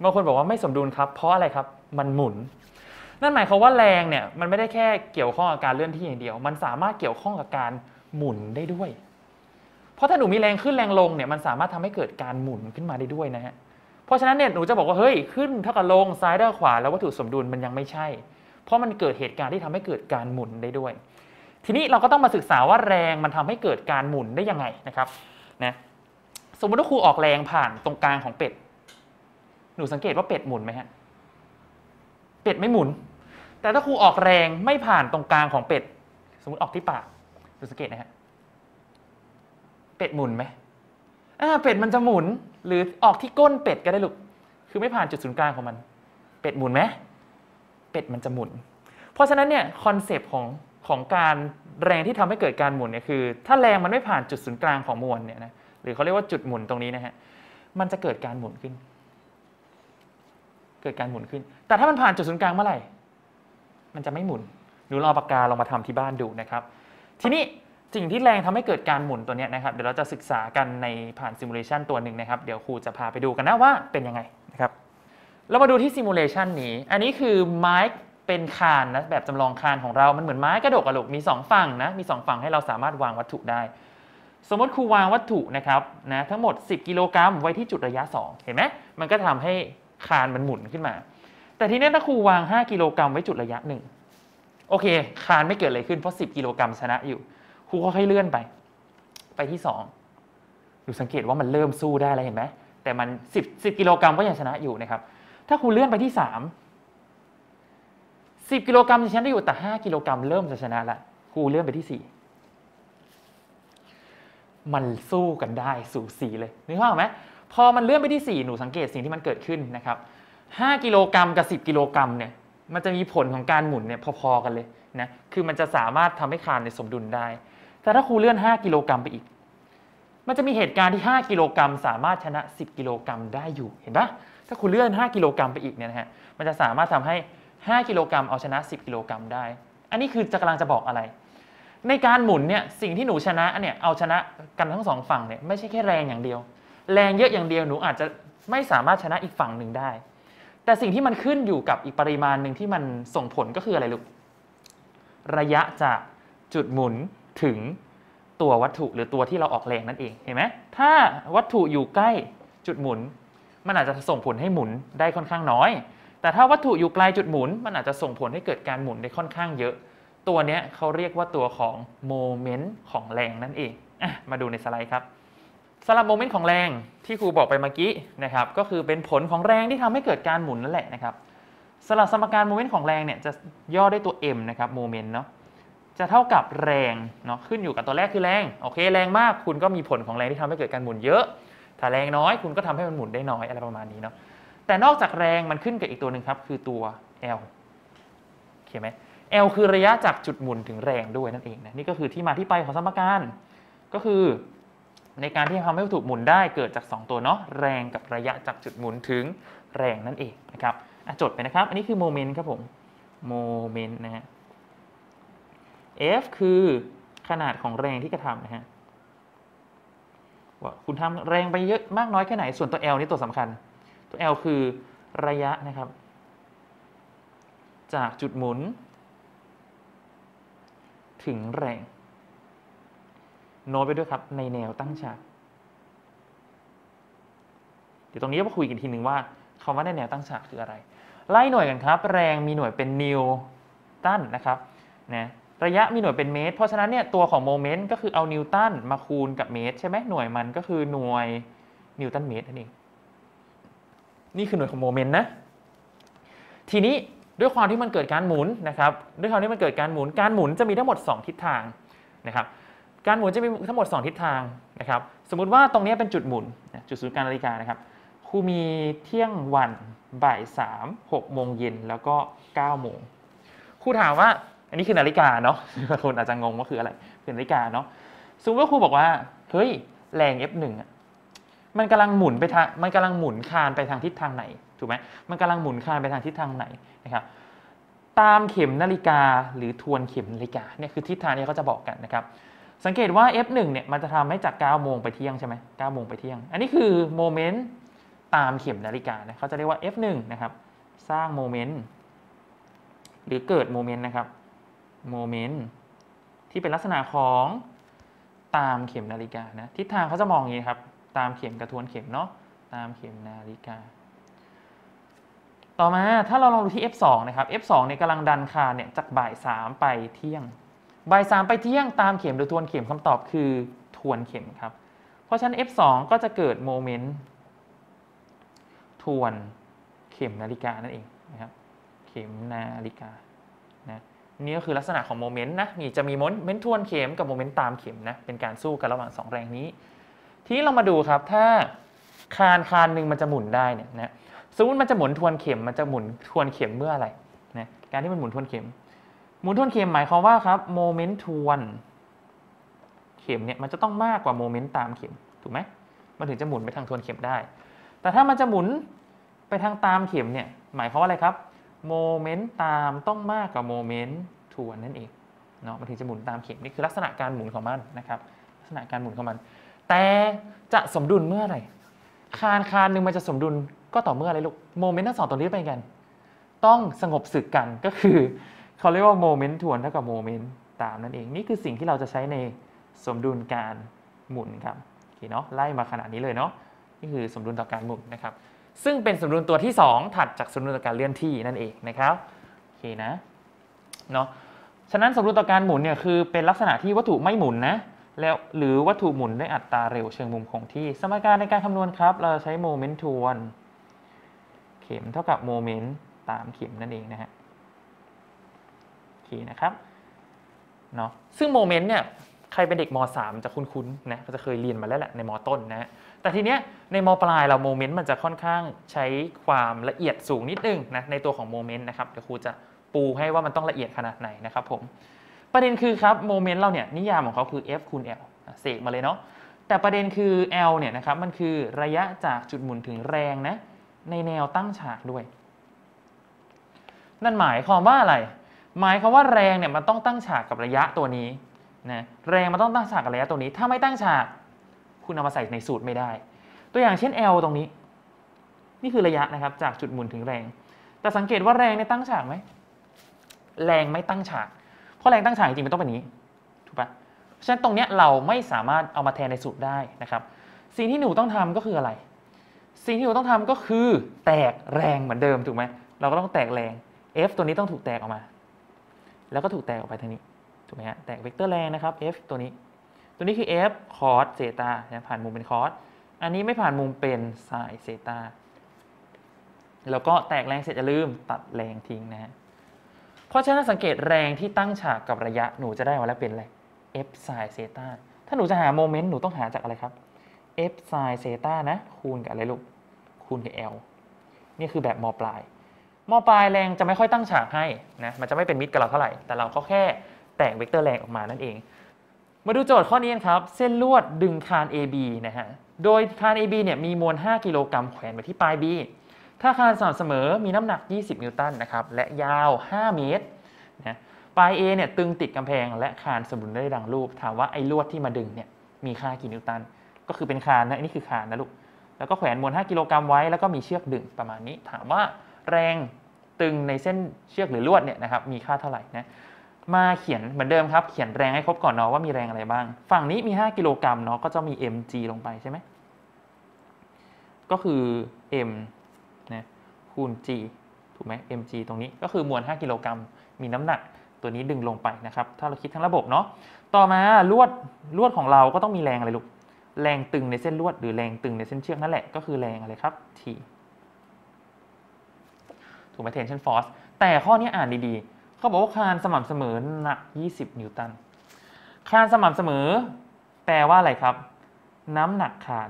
บางคนบอกว่าไม่สมดุลครับเพราะอะไรครับมันหมุนนั่นหมายความว่าแรงเนี่ยมันไม่ได้แค่เกี่ยวข้องกับการเลื่อนที่อย่างเดียวมันสามารถเกี่ยวข้องกับการหมุนได้ด้วยเพราะถ้าหนูมีแรงขึ้นแรงลงเนี่ยมันสามารถทำให้เกิดการหมุนขึ้นมาได้ด้วยนะฮะเพราะฉะนั้นเนี่ยหนูจะบอกว่าเฮ้ยขึ้นเท่ากับลงซ้ายเท่ากับขวาแล้ววัตถุสมดุลมันยังไม่ใช่เพราะมันเกิดเหตุการณ์ที่ทำให้เกิดการหมุนได้ด้วยทีนี้เราก็ต้องมาศึกษาว่าแรงมันทำให้เกิดการหมุนได้ยังไงนะครับนะสมมติว่าครูออกแรงผ่านตรงกลางของเป็ดหนูสังเกตว่าเป็ดหมุนไหมฮะเป็ดไม่หมุนแต่ถ้าครูออกแรงไม่ผ่านตรงกลางของเป็ดสมมติออกที่ปากหนูสังเกตนะฮะเป็ดหมุนไหมอ่าเป็ดมันจะหมุนหรือออกที่ก้นเป็ดก็ได้ลูกคือไม่ผ่านจุดศูนย์กลางของมันเป็ดหมุนไหมเป็ดมันจะหมุนเพราะฉะนั้นเนี่ยคอนเซปต์ของของการแรงที่ทำให้เกิดการหมุนเนี่ยคือถ้าแรงมันไม่ผ่านจุดศูนย์กลางของมวลเนี่ยนะหรือเขาเรียกว่าจุดหมุนตรงนี้นะฮะมันจะเกิดการหมุนขึ้นเกิดการหมุนขึ้นแต่ถ้ามันผ่านจุดศูนย์กลางเมื่อไหร่มันจะไม่หมุนหนูลองปากกาลองมาทำที่บ้านดูนะครับทีนี้สิ่งที่แรงทำให้เกิดการหมุนตัวนี้นะครับเดี๋ยวเราจะศึกษากันในผ่านซิมูเลชันตัวหนึ่งนะครับเดี๋ยวครูจะพาไปดูกันนะว่าเป็นยังไงนะครับเรามาดูที่ซิมูเลชันนี้อันนี้คือไม้เป็นคานนะแบบจำลองคานของเรามันเหมือนไม้กระดกอะลูกมีสองฝั่งนะมีสองฝั่งให้เราสามารถวางวัตถุได้สมมติครูวางวัตถุนะครับนะทั้งหมดสิบกิโลกรัมไว้ที่จุดระยะสองเห็นไหมมันก็ทำให้คานมันหมุนขึ้นมาแต่ทีนี้ถ้าครูวางห้ากิโลกรัมไว้จุดระยะหนึ่งโอเคคานไม่เกิดอะไรขึ้นเพราะสิบกิโลกรัมชนะอยู่ครูก็ค่อยเลื่อนไปไปที่สองดูสังเกตว่ามันเริ่มสู้ได้แล้วเห็นไหมแต่มันสิบ สิบกิโลกรัมก็ยังชนะอยู่นะครับถ้าครูเลื่อนไปที่สาม สิบกิโลกรัมจะชนะได้อยู่แต่ห้ากิโลกรัมเริ่มจะชนะละครูเลื่อนไปที่สี่มันสู้กันได้สูสีเลยนึกภาพไหมพอมันเลื่อนไปที่สี่หนูสังเกตสิ่งที่มันเกิดขึ้นนะครับห้ากิโลกรัมกับสิบกิโลกรัมเนี่ยมันจะมีผลของการหมุนเนี่ยพอๆกันเลยนะคือมันจะสามารถทำให้คานในสมดุลได้แต่ถ้าครูเลื่อนห้ากิโลกรัมไปอีกมันจะมีเหตุการณ์ที่ห้ากิโลกรัมสามารถชนะสิบกิโลกรัมได้อยู่เห็นปะถ้าครูเลื่อนห้ากิโลกรัมไปอีกเนี่ยนะฮะมันจะสามารถทำให้ห้ากิโลกรัมเอาชนะสิบกิโลกรัมได้อันนี้คือจะกำลังจะบอกอะไรในการหมุนเนี่ยสิ่งที่หนูชนะเนี่ยเอาชนะกันทั้งสองฝั่งเนี่ยไม่ใช่แค่แรงอย่างเดียวแรงเยอะอย่างเดียวหนูอาจจะไม่สามารถชนะอีกฝั่งหนึ่งได้แต่สิ่งที่มันขึ้นอยู่กับอีกปริมาณหนึ่งที่มันส่งผลก็คืออะไรลูกระยะจากจุดหมุนถึงตัววัตถุหรือตัวที่เราออกแรงนั่นเองเห็นไหมถ้าวัตถุอยู่ใกล้จุดหมุนมันอาจจะส่งผลให้หมุนได้ค่อนข้างน้อยแต่ถ้าวัตถุอยู่ไกลจุดหมุนมันอาจจะส่งผลให้เกิดการหมุนได้ค่อนข้างเยอะตัวนี้เขาเรียกว่าตัวของโมเมนต์ของแรงนั่นเองอ่ะมาดูในสไลด์ครับสำหรับโมเมนต์ของแรงที่ครูบอกไปเมื่อกี้นะครับก็คือเป็นผลของแรงที่ทำให้เกิดการหมุนนั่นแหละนะครับสำหรับสมการโมเมนต์ของแรงเนี่ยจะย่อด้วยตัว m นะครับโมเมนต์เนาะจะเท่ากับแรงเนาะขึ้นอยู่กับตัวแรกคือแรงโอเคแรงมากคุณก็มีผลของแรงที่ทำให้เกิดการหมุนเยอะถ้าแรงน้อยคุณก็ทำให้มันหมุนได้น้อยอะไรประมาณนี้เนาะแต่นอกจากแรงมันขึ้นกับอีกตัวหนึ่งครับคือตัว L โอเคไหม L คือระยะจากจุดหมุนถึงแรงด้วยนั่นเองนะนี่ก็คือที่มาที่ไปของสมการก็คือในการที่ทำให้วัตถุหมุนได้เกิดจากสองตัวเนาะแรงกับระยะจากจุดหมุนถึงแรงนั่นเองนะครับจดไปนะครับอันนี้คือโมเมนต์ครับผมโมเมนต์นะฮะ F คือขนาดของแรงที่กระทำนะฮะว่าคุณทำแรงไปเยอะมากน้อยแค่ไหนส่วนตัว L นี่ตัวสำคัญตัว L คือระยะนะครับจากจุดหมุนถึงแรงโน้ตไปด้วยครับในแนวตั้งฉากเดี๋ยวตรงนี้มาคุยกันทีนึงว่าคำว่าในแนวตั้งฉากคืออะไรไล่หน่วยกันครับแรงมีหน่วยเป็นนิวตันนะครับนะระยะมีหน่วยเป็นเมตรเพราะฉะนั้นเนี่ยตัวของโมเมนต์ก็คือเอานิวตันมาคูณกับเมตรใช่ไหมหน่วยมันก็คือหน่วยนิวตันเมตรนั่นเองนี่คือหน่วยของโมเมนต์นะทีนี้ด้วยความที่มันเกิดการหมุนนะครับด้วยความที่มันเกิดการหมุนการหมุนจะมีทั้งหมดสองทิศทางนะครับการหมุนจะมีทั้งหมดสองทิศทางนะครับสมมุติว่าตรงนี้เป็นจุดหมุนจุดศูนย์กลางนาฬิกานะครับครูมีเที่ยงวันบ่ายสามหกโมงเย็นแล้วก็เก้าโมงครูถามว่าอันนี้คือนาฬิกาเนาะบางคนอาจจะงงว่าคืออะไรคือนาฬิกาเนาะสมมติว่าครูบอกว่าเฮ้ยแรง เอฟ หนึ่ง อ่ะมันกำลังหมุนไปทางมันกำลังหมุนคานไปทางทิศทางไหนถูกไหมมันกำลังหมุนคานไปทางทิศทางไหนนะครับตามเข็มนาฬิกาหรือทวนเข็มนาฬิกาเนี่ยคือทิศทางนี้เขาจะบอกกันนะครับสังเกตว่า เอฟ หนึ่ง เนี่ยมันจะทำให้จากเก้าโมงไปเที่ยงใช่ไหมเก้าโมงไปเที่ยงอันนี้คือโมเมนต์ตามเข็มนาฬิกานะเขาจะเรียกว่า เอฟ หนึ่ง นะครับสร้างโมเมนต์หรือเกิดโมเมนต์นะครับโมเมนต์ที่เป็นลักษณะของตามเข็มนาฬิกานะทิศทางเขาจะมองอย่างนี้ครับตามเข็มกระทวนเข็มเนาะตามเข็มนาฬิกาต่อมาถ้าเราลองดูที่ เอฟ สอง นะครับ เอฟ สอง เนี่ยกำลังดันคานเนี่ยจากบ่ายสามไปเที่ยงบ่ายสามไปเที่ยงตามเข็มหรือทวนเข็มคำตอบคือทวนเข็มครับเพราะฉะนั้น เอฟ สอง ก็จะเกิดโมเมนต์ทวนเข็มนาฬิกานั่นเองนะครับเข็มนาฬิกานะนี่ก็คือลักษณะของโมเมนต์นะนี่จะมีโมเมนต์ทวนเข็มกับโมเมนต์ตามเข็มนะเป็นการสู้กันระหว่างสองแรงนี้ทีนี้เรามาดูครับถ้าคานคานหนึ่งมันจะหมุนได้เนี่ยนะสมมติมันจะหมุนทวนเข็มมันจะหมุนทวนเข็มเมื่ออะไรนะการที่มันหมุนทวนเข็มหมุนทวนเข็มหมายความว่าครับโมเมนต์ทวนเข็มเนี่ยมันจะต้องมากกว่าโมเมนต์ตามเข็มถูกไหมมันถึงจะหมุนไปทางทวนเข็มได้แต่ถ้ามันจะหมุนไปทางตามเข็มเนี่ยหมายความว่าอะไรครับโมเมนต์ตามต้องมากกว่าโมเมนต์ทวนนั่นเองเนาะมันถึงจะหมุนตามเข็มนี่คือลักษณะการหมุนของมันนะครับลักษณะการหมุนของมันแต่จะสมดุลเมื่อไหร่คานคานหนึ่งมันจะสมดุลก็ต่อเมื่ออะไรลูกโมเมนต์ทั้งสองตัวนี้เป็นกันต้องสงบสึกกันก็คือเขาเรียกว่าโมเมนต์ทวนเท่ากับโมเมนต์ตามนั่นเองนี่คือสิ่งที่เราจะใช้ในสมดุลการหมุนครับโอเคเนาะไล่มาขนาดนี้เลยเนาะนี่คือสมดุลต่อการหมุนนะครับซึ่งเป็นสมดุลตัวที่สองถัดจากสมดุลต่อการเลื่อนที่นั่นเองนะครับโอเคนะเนาะฉะนั้นสมดุลต่อการหมุนเนี่ยคือเป็นลักษณะที่วัตถุไม่หมุนนะแล้วหรือวัตถุหมุนด้วยอัตราเร็วเชิงมุมคงที่สมการในการคำนวณครับเราใช้โมเมนต์ทวนเข็มเท่ากับโมเมนต์ตามเข็มนั่นเองนะฮะโอเคนะครับเนาะซึ่งโมเมนต์เนี่ยใครเป็นเด็กม.สาม จะคุ้นๆนะก็จะเคยเรียนมาแล้วแหละในม.ต้นนะแต่ทีเนี้ยในม.ปลายเราโมเมนต์มันจะค่อนข้างใช้ความละเอียดสูงนิดนึงนะในตัวของโมเมนต์นะครับเดี๋ยวครูจะปูให้ว่ามันต้องละเอียดขนาดไหนนะครับผมประเด็นคือครับโมเมนต์เราเนี่ยนิยามของเขาคือ F คูณ L เสกมาเลยเนาะแต่ประเด็นคือ L เนี่ยนะครับมันคือระยะจากจุดหมุนถึงแรงนะในแนวตั้งฉากด้วยนั่นหมายความว่าอะไรหมายความว่าแรงเนี่ยมันต้องตั้งฉากกับระยะตัวนี้นะแรงมันต้องตั้งฉากกับระยะตัวนี้ถ้าไม่ตั้งฉากคุณเอามาใส่ในสูตรไม่ได้ตัวอย่างเช่น L ตรงนี้นี่คือระยะนะครับจากจุดหมุนถึงแรงแต่สังเกตว่าแรงเนี่ยตั้งฉากไหมแรงไม่ตั้งฉากเพราะแรงตั้งฉากจริงๆมันต้องเป็นอย่างนี้ถูกปะฉะนั้นตรงนี้เราไม่สามารถเอามาแทนในสูตรได้นะครับสิ่งที่หนูต้องทำก็คืออะไรสิ่งที่หนูต้องทำก็คือแตกแรงเหมือนเดิมถูกไหมเราก็ต้องแตกแรง F ตัวนี้ต้องถูกแตกออกมาแล้วก็ถูกแตกออกไปทางนี้ถูกไหมฮะแตกเวกเตอร์แรงนะครับ F ตัวนี้ตัวนี้คือ F คอสเซตาผ่านมุมเป็นคอสอันนี้ไม่ผ่านมุมเป็นไซน์เซตาแล้วก็แตกแรงเสร็จอย่าลืมตัดแรงทิ้งนะฮะเพราะฉะนั้นสังเกตแรงที่ตั้งฉากกับระยะหนูจะได้มาแล้วเป็นอะไร F ไซน์เซตาถ้าหนูจะหาโมเมนต์หนูต้องหาจากอะไรครับ F ไซน์เซตานะคูณกับอะไรลูกคูณกับ L นี่คือแบบม.ปลายม.ปลายแรงจะไม่ค่อยตั้งฉากให้นะมันจะไม่เป็นมิตรกับเราเท่าไหร่แต่เราก็แค่แตกเวกเตอร์แรงออกมานั่นเองมาดูโจทย์ข้อนี้ครับเส้นลวดดึงคาน เอ บี นะฮะโดยคาน เอ บี เนี่ยมีมวลห้ากิโลกรัมแขวนไว้ที่ปลาย B ถ้าคานสม่ำเสมอมีน้ำหนักยี่สิบนิวตันนะครับและยาวห้าเมตรนะปลาย A เนี่ยตึงติดกำแพงและคานสมดุลได้ดังรูปถามว่าไอ้ลวดที่มาดึงเนี่ยมีค่ากี่นิวตันก็คือเป็นคานนะอันนี้คือคานนะลูกแล้วก็แขวนมวลห้ากิโลกรัมไว้แล้วก็มีเชือกดึงประมาณนี้ถามว่าแรงตึงในเส้นเชือกหรือลวดเนี่ยนะครับมีค่าเท่าไหร่นะมาเขียนเหมือนเดิมครับเขียนแรงให้ครบก่อนเนาะว่ามีแรงอะไรบ้างฝั่งนี้มีห้ากิโลกรัมเนาะก็จะมี mg ลงไปใช่ไหมก็คือ m นะคูณ g ถูกไหม mg ตรงนี้ก็คือมวลห้ากิโลกรัมมีน้ำหนักตัวนี้ดึงลงไปนะครับถ้าเราคิดทั้งระบบเนาะต่อมาลวดลวดของเราก็ต้องมีแรงอะไรลูกแรงตึงในเส้นลวดหรือแรงตึงในเส้นเชือกนั่นแหละก็คือแรงอะไรครับ t ถูกไหม tension force แต่ข้อนี้อ่านดีๆเขาบอกว่าคานสม่ำเสมอหนักยี่สิบนิวตันคานสม่ำเสมอแปลว่าอะไรครับน้ำหนักคาน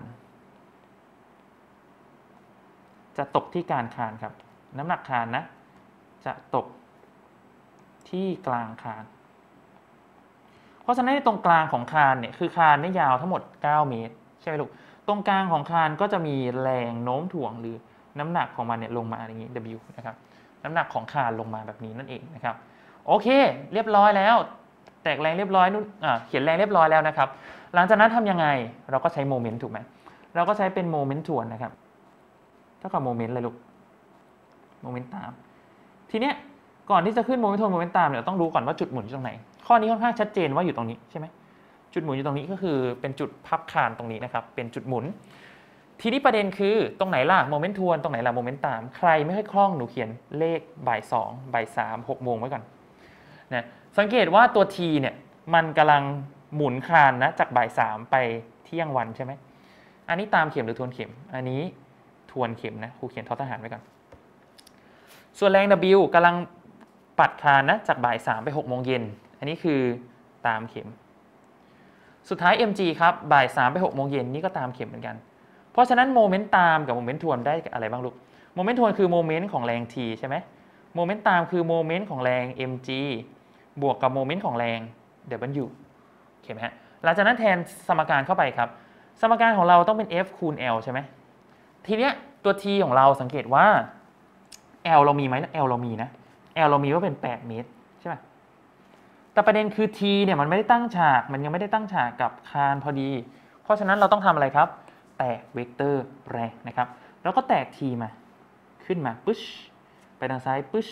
จะตกที่การคานครับน้ำหนักคานนะจะตกที่กลางคานเพราะฉะนั้นในตรงกลางของคานเนี่ยคือคานเนี่ยยาวทั้งหมดเก้าเมตรใช่ไหมลูกตรงกลางของคานก็จะมีแรงโน้มถ่วงหรือน้ำหนักของมันเนี่ยลงมาอย่างนี้ W นะครับน้ำหนักของคานลงมาแบบนี้นั่นเองนะครับโอเคเรียบร้อยแล้วแตกแรงเรียบร้อยนู่นอ่าเขียนแรงเรียบร้อยแล้วนะครับหลังจากนั้นทำยังไงเราก็ใช้โมเมนต์ถูกไหมเราก็ใช้เป็นโมเมนต์ทวนนะครับเท่ากับโมเมนต์อะไรลูกโมเมนต์ตามทีเนี้ยก่อนที่จะขึ้นโมเมนต์โทนโมเมนต์ตามเนี่ยต้องรู้ก่อนว่าจุดหมุนอยู่ตรงไหนข้อนี้ค่อนข้างชัดเจนว่าอยู่ตรงนี้ใช่ไหมจุดหมุนอยู่ตรงนี้ก็คือเป็นจุดพับคานตรงนี้นะครับเป็นจุดหมุนทีนี้ประเด็นคือตรงไหนล่ะโมเมนต์ทวนตรงไหนล่ะโมเมนต์ตามใครไม่ค่อยคล่องหนูเขียนเลขบ่ายสองบ่ายสามหกโมงไว้ก่อนนะสังเกตว่าตัว t เนี่ยมันกำลังหมุนคานนะจากบ่ายสามไปเที่ยงวันใช่ไหมอันนี้ตามเข็มหรือทวนเข็มอันนี้ทวนเข็มนะครูเขียนทอทหารไว้ก่อนส่วนแรง W กำลังปัดคานนะจากบ่ายสามไปหกโมงเย็นอันนี้คือตามเข็มสุดท้าย mg ครับบ่ายสามไปหกโมงเย็นนี่ก็ตามเข็มเหมือนกันเพราะฉะนั้นโมเมนต์ตามกับโมเมนต์ทวนได้อะไรบ้างลูกโมเมนต์ทวนคือโมเมนต์ของแรง t ใช่ไหมโมเมนต์ตามคือโมเมนต์ของแรง mg บวกกับโมเมนต์ของแรง w โอเคไหมฮะหลังจากนั้นแทนสมการเข้าไปครับสมการของเราต้องเป็น f คูณ l ใช่ไหมทีเนี้ยตัว t ของเราสังเกตว่า l เรามีไหม l เรามีนะ l เรามีว่าเป็นแปดเมตรใช่ไหมแต่ประเด็นคือ t เนี่ยมันไม่ได้ตั้งฉากมันยังไม่ได้ตั้งฉากกับคานพอดีเพราะฉะนั้นเราต้องทำอะไรครับแตกเวกเตอร์แรงนะครับแล้วก็แตก t มาขึ้นมาปึ๊ชไปทางซ้ายปึ๊ช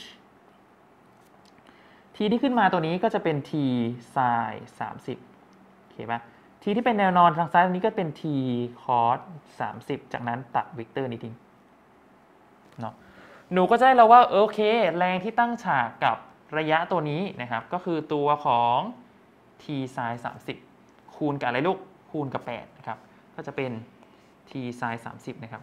t ที่ขึ้นมาตัวนี้ก็จะเป็น t ไซน์สามสิบโอเคป่ะ t ที่เป็นแนวนอนทางซ้ายตัวนี้ก็เป็น t คอสสามสิบจากนั้นตัดเวกเตอร์นี้ทิ้งเนาะหนูก็จะได้แล้วว่าโอเคแรงที่ตั้งฉากกับระยะตัวนี้นะครับก็คือตัวของ t ไซน์สามสิบคูณกับอะไรลูกคูณกับแปดนะครับก็จะเป็น t ไซน์สามสิบนะครับ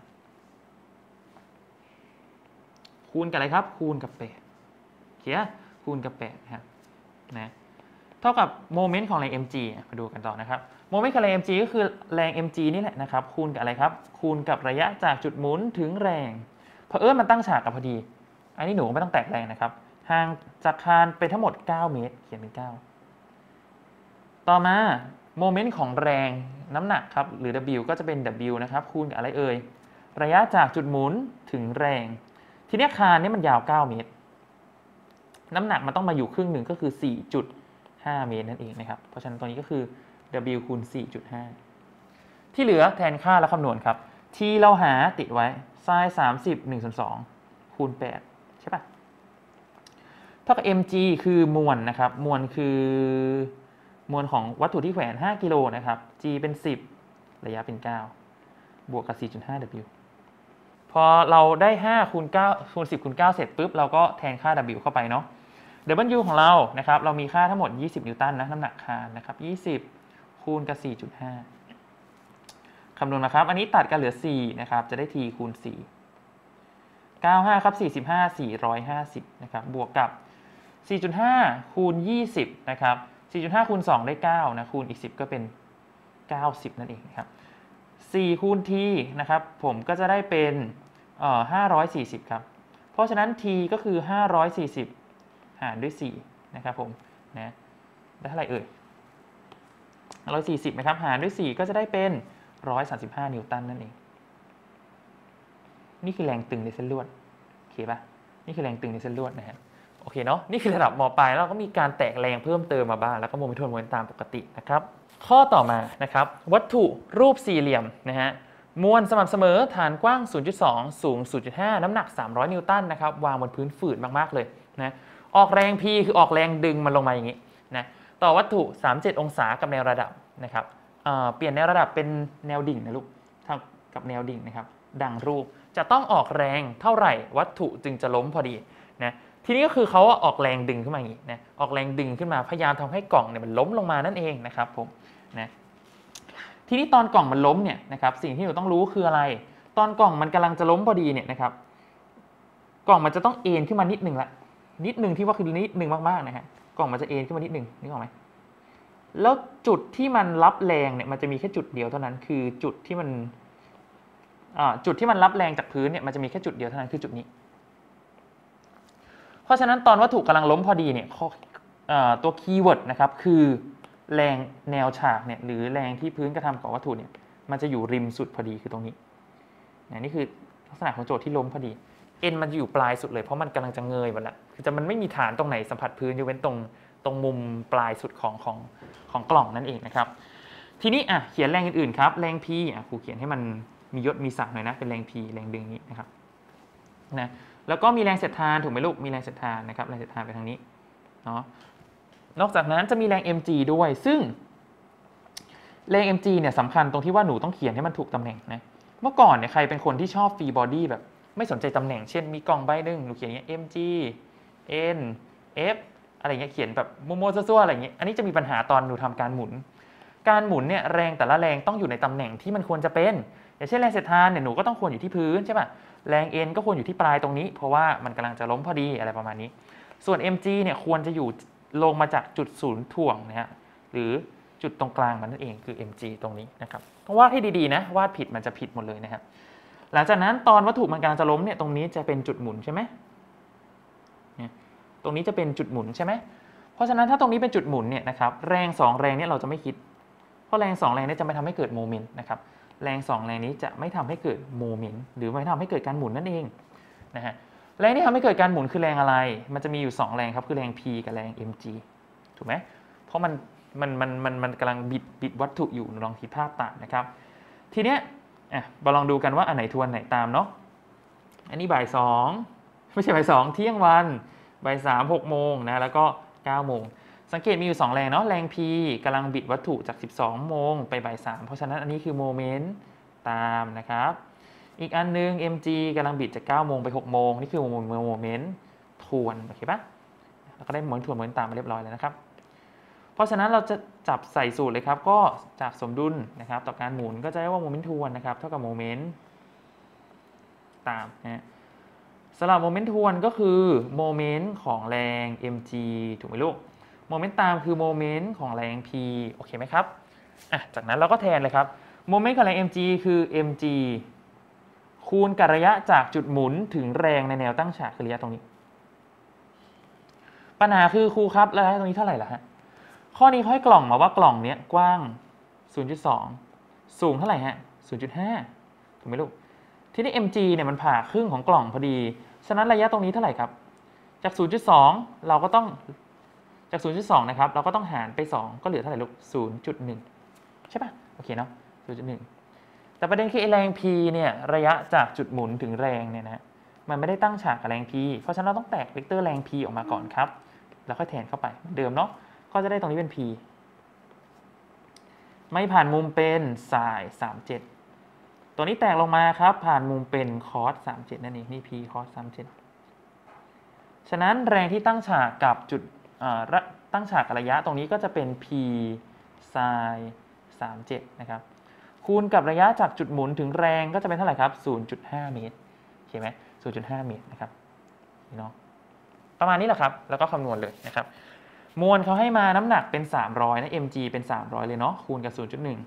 คูณกับอะไรครับคูณกับแปดโอเคคูณกับแปดนะครับนะเท่ากับโมเมนต์ของแรง mg มาดูกันต่อนะครับโมเมนต์ของแรง mg ก็คือแรง mg นี่แหละนะครับคูณกับอะไรครับคูณกับระยะจากจุดหมุนถึงแรงเผอิญมันตั้งฉากกับพอดีอันนี้หนูไม่ต้องแตกแรงนะครับห่างจากคานไปทั้งหมดเก้าเมตรเขียนเป็นเก้าต่อมาโมเมนต์ของแรงน้ำหนักครับหรือ w ก็จะเป็น w นะครับคูณกับอะไรเอ่ยระยะจากจุดหมุนถึงแรงทีนี้คานนี้มันยาวเก้าเมตรน้ำหนักมันต้องมาอยู่ครึ่งหนึ่งก็คือ สี่จุดห้า เมตรนั่นเองนะครับเพราะฉะนั้นตัวนี้ก็คือ w คูณ สี่จุดห้า ที่เหลือแทนค่าแล้วคำนวณครับ t เราหาติดไว้ไซน์สามสิบ หนึ่งส่วนสองคูณแปดใช่ปะเท่ากับ mg คือมวลนะครับมวลคือมวลของวัตถุที่แขวนห้ากิโลนะครับ g เป็นสิบระยะเป็นเก้าบวกกับ สี่จุดห้า w พอเราได้ห้าคูณเก้าคูณสิบคูณเก้าเสร็จปุ๊บเราก็แทนค่า w เข้าไปเนาะ w ของเรานะครับเรามีค่าทั้งหมดยี่สิบนิวตันนะน้ำหนักคานนะครับยี่สิบคูณกับ สี่จุดห้า คำนวณนะครับอันนี้ตัดกันเหลือสี่นะครับจะได้ t คูณสี่ เก้าสิบห้าครับสี่สิบห้า สี่ร้อยห้าสิบนะครับบวกกับ สี่จุดห้า คูณยี่สิบนะครับ สี่จุดห้า คูณสองได้เก้านะคูณอีกสิบก็เป็นเก้าสิบนั่นเองครับสี่คูณ t นะครับผมก็จะได้เป็นเอ่อห้าร้อยสี่สิบครับเพราะฉะนั้น t ก็คือห้าร้อยสี่สิบหารด้วยสี่นะครับผมนะได้เท่าไหร่เอ่ยห้าร้อยสี่สิบนะครับหารด้วยสี่ก็จะได้เป็นหนึ่งร้อยสามสิบห้านิวตันนั่นเองนี่คือแรงตึงในเส้นลวดโอเคป่ะนี่คือแรงตึงในเส้นลวดนะฮะโอเคเนาะนี่คือระดับม.ปลายแล้วก็มีการแตกแรงเพิ่มเติมมาบ้างแล้วก็โมเมนต์โทนโมเมนต์ตามปกตินะครับข้อต่อมานะครับวัตถุรูปสี่เหลี่ยมนะฮะมวลสม่ำเสมอฐานกว้าง ศูนย์จุดสอง สูง ศูนย์จุดห้า น้ำหนักสามร้อยนิวตันนะครับวางบนพื้นฝืดมากๆเลยนะออกแรง P คือออกแรงดึงมันลงมาอย่างนี้นะต่อวัตถุสามสิบเจ็ดองศากับแนวระดับนะครับเอ่อเปลี่ยนแนวระดับเป็นแนวดิ่งนะลูกเท่ากับแนวดิ่งนะครับดังรูปจะต้องออกแรงเท่าไหร่วัตถุจึงจะล้มพอดีนะทีนี้ก็คือเขาออกแรงดึงขึ้นมาอย่างนี้นะออกแรงดึงขึ้นมาพยายามทำให้กล่องเนี่ยมันล้มลงมานั่นเองนะครับผมนะทีนี้ตอนกล่องมันล้มเนี่ยนะครับสิ่งที่เราต้องรู้คืออะไรตอนกล่องมันกำลังจะล้มพอดีเนี่ยนะครับกล่องมันจะต้องเอ็นขึ้นมานิดนึงละนิดนึงที่ว่าคือนิดนึงมากๆนะฮะกล่องมันจะเอ็นขึ้นมานิดนึงนึกออกไหมแล้วจุดที่มันรับแรงเนี่ยมันจะมีแค่จุดเดียวเท่านั้นคือจุดที่มันจุดที่มันรับแรงจากพื้นเนี่ยมันจะมีแค่จุดเดียวเท่านั้นคือจุดนี้เพราะฉะนั้นตอนวัตถุกำลังล้มพอดีเนี่ยตัวคีย์เวิร์ดนะครับคือแรงแนวฉากเนี่ยหรือแรงที่พื้นกระทำของวัตถุเนี่ยมันจะอยู่ริมสุดพอดีคือตรงนี้นี่คือลักษณะของโจทย์ที่ล้มพอดีเอ็นมันจะอยู่ปลายสุดเลยเพราะมันกำลังจะเงยหมดแล้วคือจะมันไม่มีฐานตรงไหนสัมผัสพื้นยกเว้นตรงตรงมุมปลายสุดของของของกล่องนั่นเองนะครับทีนี้อ่ะเขียนแรงอื่นๆครับแรง P อ่ะครูเขียนให้มันมียศมีศักดิ์หน่อยนะเป็นแรง P แรงดึงนี้นะครับนะแล้วก็มีแรงเสียดทานถูกไหมลูกมีแรงเสียดทานนะครับแรงเสียดทานไปทางนี้เนาะนอกจากนั้นจะมีแรง เอ็ม จี ด้วยซึ่งแรง เอ็ม จี เนี่ยสำคัญตรงที่ว่าหนูต้องเขียนให้มันถูกตำแหน่งนะเมื่อก่อนเนี่ยใครเป็นคนที่ชอบฟรีบอดี้แบบไม่สนใจตำแหน่งเช่นมีกล่องใบหนึ่งหนูเขียนอย่างเงี้ย เอ็ม จี N F อะไรเงี้ยเขียนแบบมั่วๆซั่วๆอะไรเงี้ยอันนี้จะมีปัญหาตอนหนูทำการหมุนการหมุนเนี่ยแรงแต่ละแรงต้องอยู่ในตำแหน่งที่มันควรจะเป็นอย่างเช่นแรงเสียดทานเนี่ยหนูก็ต้องควรอยู่ที่พื้นใช่ป่ะแรง N ก็ควรอยู่ที่ปลายตรงนี้เพราะว่ามันกำลังจะล้มพอดีอะไรประมาณนี้ส่วน เอ็ม จี เนี่ยควรจะอยู่ลงมาจากจุดศูนย์ถ่วงนะฮะหรือจุดตรงกลางมันนั่นเองคือ เอ็ม จี ตรงนี้นะครับต้องวาดให้ดีๆนะวาดผิดมันจะผิดหมดเลยนะครับหลังจากนั้นตอนวัตถุมันกำลังจะล้มเนี่ยตรงนี้จะเป็นจุดหมุนใช่ไหมเนี่ยตรงนี้จะเป็นจุดหมุนใช่ไหมเพราะฉะนั้นถ้าตรงนี้เป็นจุดหมุนเนี่ยนะครับแรงสองแรงเนี่ยเราจะไม่คิดเพราะแรงสองแรงนี้จะไม่ทำให้เกิดโมเมนต์นะครับแรงสองแรงนี้จะไม่ทำให้เกิดโมเมนต์หรือไม่ทำให้เกิดการหมุนนั่นเองนะฮะแรงที่ทำให้เกิดการหมุนคือแรงอะไรมันจะมีอยู่สองแรงครับคือแรง P กับแรง เอ็ม จี ถูกไหมเพราะมันมันมันมันมันกำลังบิดบิดวัตถุอยู่ลองคิดภาพตามนะครับทีเนี้ยอ่ะมาลองดูกันว่าอันไหนทวนไหนตามเนาะอันนี้บ่ายสองไม่ใช่บ่ายสองเที่ยงวันบ่ายสามหกโมงนะแล้วก็เก้าโมงสังเกตมีอยู่สองแรงเนาะแรง P กำลังบิดวัตถุจากสิบสองโมงไปบ่ายสามเพราะฉะนั้นอันนี้คือโมเมนต์ตามนะครับอีกอันนึง เอ็ม จี กำลังบิดจากเก้าโมงไปหกโมงนี่คือโมเมนต์ทวนโอเคปะเราก็ได้โมเมนต์ทวนโมเมนต์ตามมาเรียบร้อยแล้วนะครับเพราะฉะนั้นเราจะจับใส่สูตรเลยครับก็จากสมดุลนะครับต่อการหมุนก็จะได้ว่าโมเมนต์ทวนนะครับเท่ากับโมเมนต์ตามนะสำหรับโมเมนต์ทวนก็คือโมเมนต์ของแรง เอ็ม จี ถูกไหมลูกโมเมนต์ตามคือโมเมนต์ของแรง P โอเคไหมครับอ่ะจากนั้นเราก็แทนเลยครับโมเมนต์ของแรง เอ็ม จี คือ เอ็ม จี คูณกับระยะจากจุดหมุนถึงแรงในแนวตั้งฉากคือระยะตรงนี้ปัญหาคือครูครับระยะตรงนี้เท่าไหร่ล่ะฮะข้อนี้เขาให้กล่องมาว่ากล่องนี้กว้าง ศูนย์จุดสอง สูงเท่าไหร่ฮะ ศูนย์จุดห้า ถูกไหมลูกที่นี่ เอ็ม จี เนี่ยมันผ่าครึ่งของกล่องพอดีฉะนั้นระยะตรงนี้เท่าไหร่ครับจาก ศูนย์จุดสอง เราก็ต้องจาก ศูนย์จุดสอง นะครับเราก็ต้องหารไปสองก็เหลือเท่าไหร่ลูก ศูนย์จุดหนึ่ง ใช่ป่ะโอเคเนาะ ศูนย์จุดหนึ่ง แต่ประเด็นคือแรง P เนี่ยระยะจากจุดหมุนถึงแรงเนี่ยนะมันไม่ได้ตั้งฉากกับแรง P เพราะฉะนั้นเราต้องแตกเวกเตอร์แรง P ออกมาก่อนครับแล้วค่อยแทนเข้าไปเดิมเนาะก็จะได้ตรงนี้เป็น P ไม่ผ่านมุมเป็นไซน์สามสิบเจ็ดตัวนี้แตกลงมาครับผ่านมุมเป็นคอสสามสิบเจ็ดนั่นเองนี่ P คอสสามสิบเจ็ดฉะนั้นแรงที่ตั้งฉากกับจุดตั้งฉากกับระยะตรงนี้ก็จะเป็น P ไซน์สามสิบเจ็ดนะครับคูณกับระยะจากจุดหมุนถึงแรงก็จะเป็นเท่าไหร่ครับ ศูนย์จุดห้า เมตรเห็นไหม ศูนย์จุดห้า เมตรนะครับนี่เนาะประมาณนี้แหละครับแล้วก็คำนวณเลยนะครับมวลเขาให้มาน้ำหนักเป็นสามร้อยนะ เอ็ม จี เป็นสามร้อยเลยเนาะคูณกับ ศูนย์จุดหนึ่ง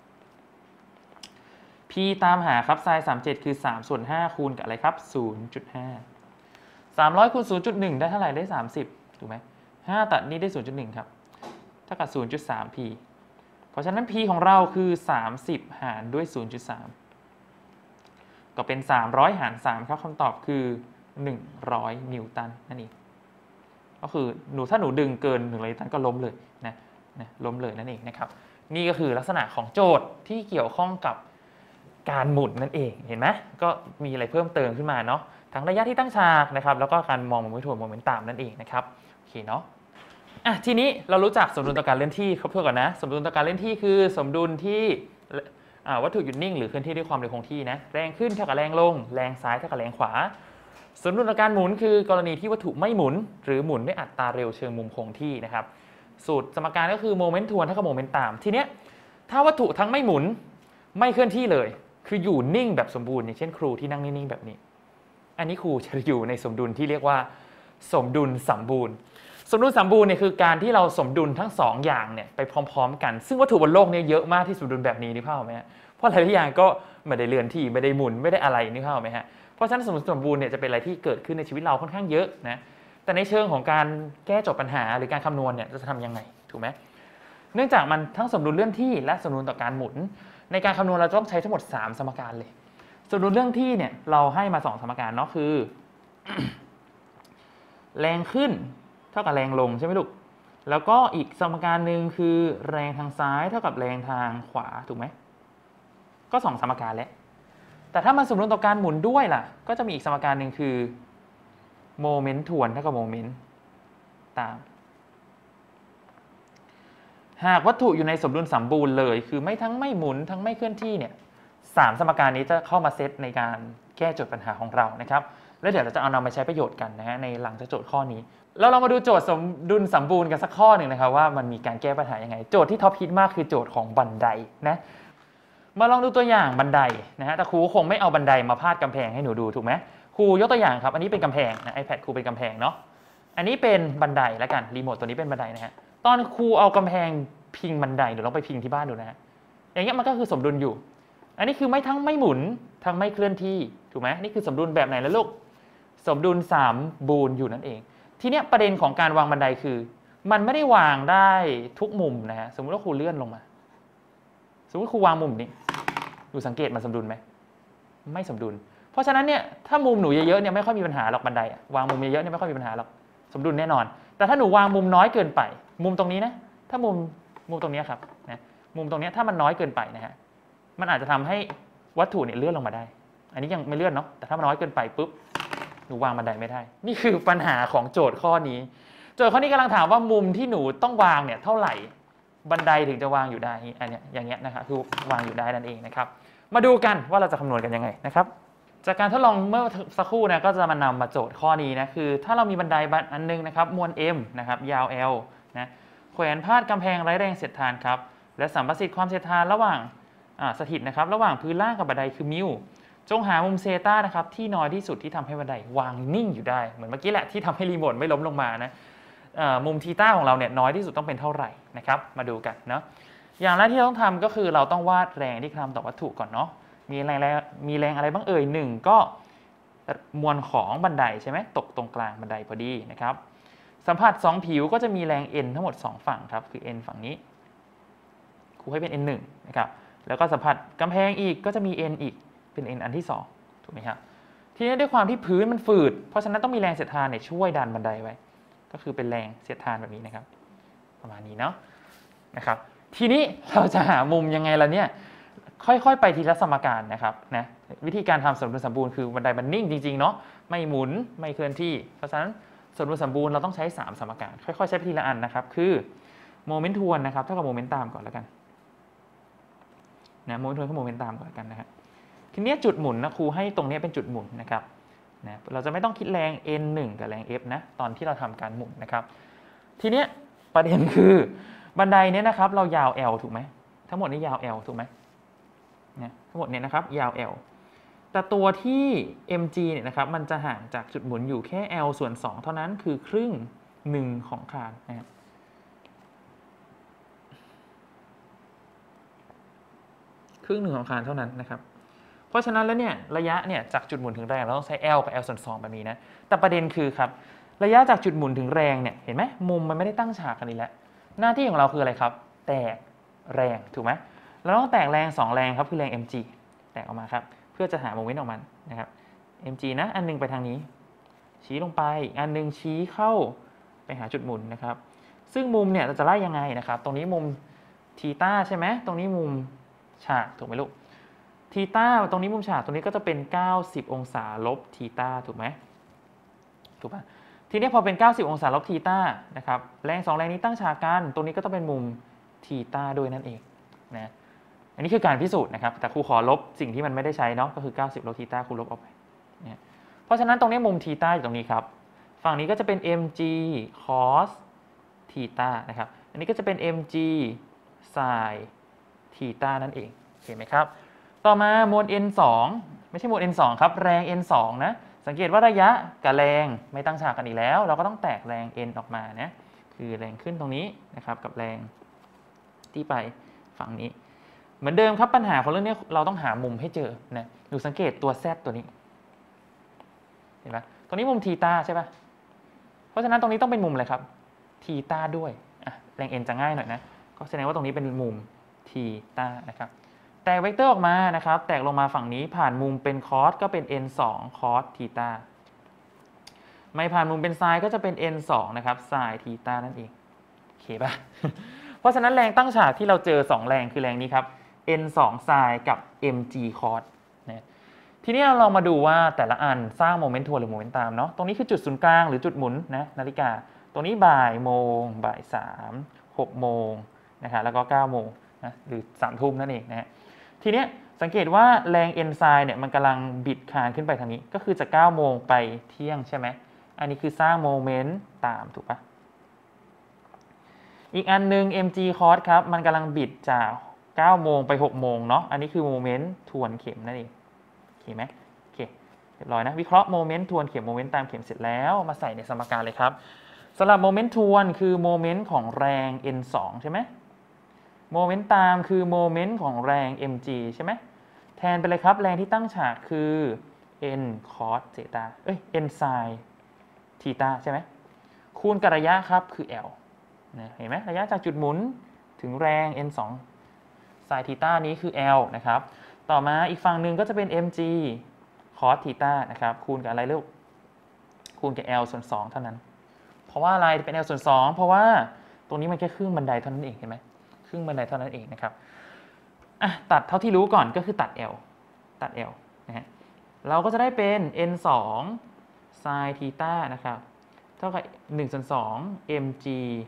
P ตามหาครับไซน์สามสิบเจ็ดคือสามส่วนห้าคูณกับอะไรครับ ศูนย์จุดห้า สามร้อยคูณ ศูนย์จุดหนึ่ง ได้เท่าไหร่ได้สามสิบถูกไหมห้าตัดนี้ได้ ศูนย์จุดหนึ่ง ครับเท่ากับ ศูนย์จุดสาม P เพราะฉะนั้น P ของเราคือสามสิบหารด้วย ศูนย์จุดสาม ก็เป็นสามร้อยหารสามครับคำตอบคือหนึ่งร้อยนิวตันนั่นเองก็คือหนูถ้าหนูดึงเกินหนึ่งร้อยนิวตันก็ล้มเลยนะนะล้มเลยนั่นเองนะครับนี่ก็คือลักษณะของโจทย์ที่เกี่ยวข้องกับการหมุนนั่นเองเห็นไหมก็มีอะไรเพิ่มเติมขึ้นมาเนาะทั้งระยะที่ตั้งฉากนะครับแล้วก็การมองโมเมนต์ถ่วงโมเมนต์ตามนั่นเองนะครับโอเคเนาะอ่ะทีนี้เรารู้จักสมดุลต่อการเลื่อนที่ครบถ้วนก่อนนะสมดุลต่อการเลื่อนที่คือสมดุลที่วัตถุหยุดนิ่งหรือเคลื่อนที่ด้วยความเร็วคงที่นะแรงขึ้นเท่ากับแรงลงแรงซ้ายเท่ากับแรงขวาสมดุลต่อการหมุนคือกรณีที่วัตถุไม่หมุนหรือหมุนด้วยอัตราเร็วเชิงมุมคงที่นะครับสูตรสมการก็คือโมเมนต์ทวนเท่ากับโมเมนต์ตามทีเนี้ยถ้าวัตถุทั้งไม่หมุนไม่เคลื่อนที่เลยคืออยู่นิ่งแบบสมบูรณ์อย่างเช่นครูที่นั่งนิ่งๆแบบนี้อันนี้ครูจะอยู่ในสมดุลที่เรียกว่าสมดุลสมบูรณ์สมดุลสมบูรณ์เนี่ยคือการที่เราสมดุลทั้งสองอย่างเนี่ยไปพร้อมๆกันซึ่งวัตถุบนโลกนี้เยอะมากที่สมดุลแบบนี้นี่ภาพไหมฮะเพราะหลายอย่างก็ไม่ได้เลื่อนที่ไม่ได้หมุนไม่ได้อะไรนี่ภาพไหมฮะเพราะฉะนั้นสมดุลสมบูรณ์เนี่ยจะเป็นอะไรที่เกิดขึ้นในชีวิตเราค่อนข้างเยอะนะแต่ในเชิงของการแก้โจทย์ปัญหาหรือการคำนวณเนี่ยจะทำยังไงถูกไหมเนื่องจากมันทั้งสมดุลเลื่อนที่และสมดุลต่อการหมุนในการคำนวณเราต้องใช้ทั้งหมดสามสมการเลยสมดุลเรื่องที่เนี่ยเราให้มาสองสมการเนาะคือ แรงขึ้นเท่ากับแรงลงใช่ไหมลูกแล้วก็อีกสมการหนึ่งคือแรงทางซ้ายเท่ากับแรงทางขวาถูกไหมก็สองสมการแล้วแต่ถ้ามันสมดุลต่อการหมุนด้วยล่ะก็จะมีอีกสมการหนึ่งคือโมเมนต์ทวนเท่ากับโมเมนต์ตามหากวัตถุอยู่ในสมดุลสมบูรณ์เลยคือไม่ทั้งไม่หมุนทั้งไม่เคลื่อนที่เนี่ยสามสมการนี้จะเข้ามาเซตในการแก้โจทย์ปัญหาของเรานะครับแล้วเดี๋ยวเราจะเอานำไปใช้ประโยชน์กันนะฮะในหลังจากโจทย์ข้อนี้แล้วเรามาดูโจทย์สมดุลสมบูรณ์กันสักข้อหนึ่งนะครับว่ามันมีการแก้ปัญหายังไงโจทย์ที่ท็อปฮิตมากคือโจทย์ของบันไดนะมาลองดูตัวอย่างบันไดนะฮะแต่ครูคงไม่เอาบันไดมาพาดกำแพงให้หนูดูถูกไหมครูยกตัวอย่างครับอันนี้เป็นกำแพงนะ iPad ครูเป็นกำแพงเนาะอันนี้เป็นบันไดแล้วกันรีโมทตัวนี้เป็นบันไดนะฮะตอนครูเอากำแพงพิงบันไดเดี๋ยวลองไปพิงที่บ้านดูนะฮะอย่างเงี้ยมันก็คือสมดุลอยู่อันนี้คือไม่ทั้งไม่หมุนทั้งไม่เคลื่อนที่ถูกไหมนี่คือสมดุลแบบไหนแล้วลูกสมดุลสามบูนอยู่นั่นเองทีเนี้ยประเด็นของการวางบันไดคือมันไม่ได้วางได้ทุกมุมนะฮะสมมติว่าครูเลื่อนลงมาสมมติครูวางมุมนี้ดูสังเกตมันสมดุลไหมไม่สมดุลเพราะฉะนั้นเนี่ยถ้ามุมหนูเยอะๆเนี่ยไม่ค่อยมีปัญหาหรอกบันไดวางมุมเยอะๆเนี่ยไม่ค่อยมีปัญหาหรอกสมดุลแน่นอนแต่ถ้าหนูวางมุมน้อยเกินไปมุมตรงนี้นะถ้ามุมมุมตรงนี้ครับนะมุมตรงนี้ถ้ามันน้อยเกินไปนะฮะมันอาจจะทำให้วัตถุเนี่ยเลื่อนลงมาได้อันนี้ยังไม่เลื่อนเนาะแต่ถ้ามันน้อยเกินไปปุ๊บหนูวางบันไดไม่ได้นี่คือปัญหาของโจทย์ข้อนี้โจทย์ข้อนี้กำลังถามว่ามุมที่หนูต้องวางเนี่ยเท่าไหร่บันไดถึงจะวางอยู่ได้อันนี้อย่างเงี้ยนะครับคือวางอยู่ได้นั่นเองนะครับมาดูกันว่าเราจะคำนวณกันยังไงนะครับจากการทดลองเมื่อสักครู่นะก็จะมานำมาโจทย์ข้อนี้นะคือถ้าเรามีบันไดอันนึงนะครับมวล m นะครับยาว l นะแขวนพาดกำแพงไร้แรงเสียดทานครับและสัมประสิทธิ์ความเสียดทานระหว่างสถิตนะครับระหว่างพื้นล่างกับบันไดคือมิวจงหามุมเซตานะครับที่น้อยที่สุดที่ทำให้บันไดวางนิ่งอยู่ได้เหมือนเมื่อกี้แหละที่ทำให้รีโมทไม่ล้มลงมานะมุมทีต้าของเราเนี่ยน้อยที่สุดต้องเป็นเท่าไหร่นะครับมาดูกันเนาะอย่างแรกที่เราต้องทำก็คือเราต้องวาดแรงที่กระทำต่อวัตถุก่อนเนาะมีแรงมีแรงอะไรบ้างเอ่ยหนึ่งก็มวลของบันไดใช่ไหมตกตรงกลางบันไดพอดีนะครับสัมผัสสองผิวก็จะมีแรง n ทั้งหมดสองฝั่งครับคือ n ฝั่งนี้ครูให้เป็น n หนึ่งนะครับแล้วก็สัมผัสกำแพงอีกก็จะมี n อีกเป็น n อันที่สองถูกไหมครับทีนี้ด้วยความที่พื้นมันฝืดเพราะฉะนั้นต้องมีแรงเสียดทานเนี่ยช่วยดันบันไดไว้ก็คือเป็นแรงเสียดทานแบบนี้นะครับประมาณนี้เนาะนะครับทีนี้เราจะหามุมยังไงล่ะเนี่ยค่อยๆไปทีละสมการนะครับนะวิธีการทำสมดุลสมบูรณ์คือบันไดมันนิ่งจริงๆเนาะไม่หมุนไม่เคลื่อนที่เพราะฉะนั้นสมดุลสมบูรณ์เราต้องใช้สามสมการค่อยๆใช้ไปทีละอันนะครับคือโมเมนต์ทวนนะครับเท่ากับโมเมนต์ตามก่อนแล้วกันนะโมเมนต์ทวนกับโมเมนต์ตามก่อนแล้วกันนะฮะทีนี้จุดหมุนนะครูให้ตรงนี้เป็นจุดหมุนนะครับนะเราจะไม่ต้องคิดแรง n หนึ่งกับแรง f นะตอนที่เราทำการหมุนนะครับทีนี้ประเด็นคือบันไดเนี้ยนะครับเรายาว l ถูกไหมทั้งหมดนี้ยาว l ถูกไหมเนี่ยทั้งหมดเนี่ยนะครับยาว l แต่ตัวที่ mg เนี่ยนะครับมันจะห่างจากจุดหมุนอยู่แค่ l ส่วนสองเท่านั้นคือครึ่งหนึ่งของคานนะครับครึ่งหนึ่งของคานเท่านั้นนะครับเพราะฉะนั้นแล้วเนี่ยระยะเนี่ยจากจุดหมุนถึงแรงเราต้องใช้ l กับ l ส่วนสองแบบนี้นะแต่ประเด็นคือครับระยะจากจุดหมุนถึงแรงเนี่ยเห็นไหมมุมมันไม่ได้ตั้งฉากกันนี่แหละหน้าที่ของเราคืออะไรครับแตกแรงถูกไหมเราต้องแตกแรงสองแรงครับคือแรง mg แตกออกมาครับเพื่อจะหาโมเมนต์ออกมานะครับ mg นะอันนึงไปทางนี้ชี้ลงไปอันนึงชี้เข้าไปหาจุดหมุนนะครับซึ่งมุมเนี่ยเราจะไล่ยังไงนะครับตรงนี้มุมทีต้าใช่ไหมตรงนี้มุมฉากถูกไหมลูกทีต้าตรงนี้มุมฉากตรงนี้ก็จะเป็นเก้าสิบองศาลบทีต้าถูกไหมถูกป่ะทีนี้พอเป็นเก้าสิบองศาลบทีต้านะครับแรงสองแรงนี้ตั้งฉากกันตรงนี้ก็ต้องเป็นมุมทีต้าด้วยนั่นเองนะอันนี้คือการพิสูจน์นะครับแต่ครูขอลบสิ่งที่มันไม่ได้ใช้เนาะก็คือเก้าสิบลบทีต้าครูลบออกไปเนี่ยเพราะฉะนั้นตรงนี้มุมทีต้าอยู่ตรงนี้ครับฝั่งนี้ก็จะเป็น mg cos ทีต้านะครับอันนี้ก็จะเป็น mg sin ทีต้านั่นเองเห็นไหมครับต่อมามวล n สองไม่ใช่มวล n สองครับแรง n สองนะสังเกตว่าระยะกับแรงไม่ตั้งฉากกันอีกแล้วเราก็ต้องแตกแรง n ออกมานะคือแรงขึ้นตรงนี้นะครับกับแรงที่ไปฝั่งนี้เหมือนเดิมครับปัญหาของเรื่องนี้เราต้องหามุมให้เจอนะดูสังเกตตัว z ตัวนี้เห็นไหมตรงนี้มุมทีต้าใช่ป่ะเพราะฉะนั้นตรงนี้ต้องเป็นมุมอะไรครับทีต้าด้วยอ่ะแรง n จะง่ายหน่อยนะก็แสดงว่าตรงนี้เป็นมุมทีต้านะครับแตกเวกเตอร์ออกมานะครับแตกลงมาฝั่งนี้ผ่านมุมเป็นคอสก็เป็น n สองคอสทีต้าไม่ผ่านมุมเป็นไซน์ก็จะเป็น n สองนะครับไซน์ทีต้านั่นเองโอเคป่ะ เพราะฉะนั้นแรงตั้งฉากที่เราเจอสองแรงคือแรงนี้ครับ n สองไซน์กับ mg cos นะทีนี้เราลองมาดูว่าแต่ละอันสร้างโมเมนต์ทวนหรือโมเมนต์ตามเนาะตรงนี้คือจุดศูนย์กลางหรือจุดหมุนนะนาฬิกาตรงนี้บ่ายโมงบ่ายสามหกโมงนะครับแล้วก็เก้าโมงนะหรือสามทุ่มนั่นเองนะฮะทีนี้สังเกตว่าแรงเอนไซม์เนี่ยมันกำลังบิดคานขึ้นไปทางนี้ก็คือจากเก้าโมงไปเที่ยงใช่ไหมอันนี้คือสร้างโมเมนต์ตามถูกปะอีกอันนึง เอ็ม จี cos ครับมันกำลังบิดจากเก้าโมงไปหกโมงเนาะอันนี้คือโมเมนต์ทวนเข็มนั่นเองโอเคไหมโอเคเรียบร้อยนะวิเคราะห์โมเมนต์ทวนเข็มโมเมนต์ตามเข็มเสร็จแล้วมาใส่ในสมการเลยครับสำหรับโมเมนต์ทวนคือโมเมนต์ของแรง เอ็น สอง ใช่ไหมโมเมนต์ตามคือโมเมนต์ของแรง เอ็ม จี ใช่ไหมแทนไปเลยครับแรงที่ตั้งฉากคือ n cos เซตาเอ้ย n sin ทีตาใช่ไหมคูณกับระยะครับคือ L นะเห็นไหมระยะจากจุดหมุนถึงแรง n สอง sin ทีตานี้คือ L นะครับต่อมาอีกฝั่งหนึ่งก็จะเป็น mg cos ทีตานะครับคูณกับอะไรลูกคูณกับ L ส่วนสองเท่านั้นเพราะว่าอะไรเป็น L ส่วนสองเพราะว่าตรงนี้มันแค่ครึ่งบันไดเท่านั้นเองเห็นไหมครึ่งบันไดเท่านั้นเองนะครับอ่ะตัดเท่าที่รู้ก่อนก็คือตัด L ตัด L นะฮะเราก็จะได้เป็น n สอง sin ทีตานะครับเท่ากับหนึ่งส่วนสอง mg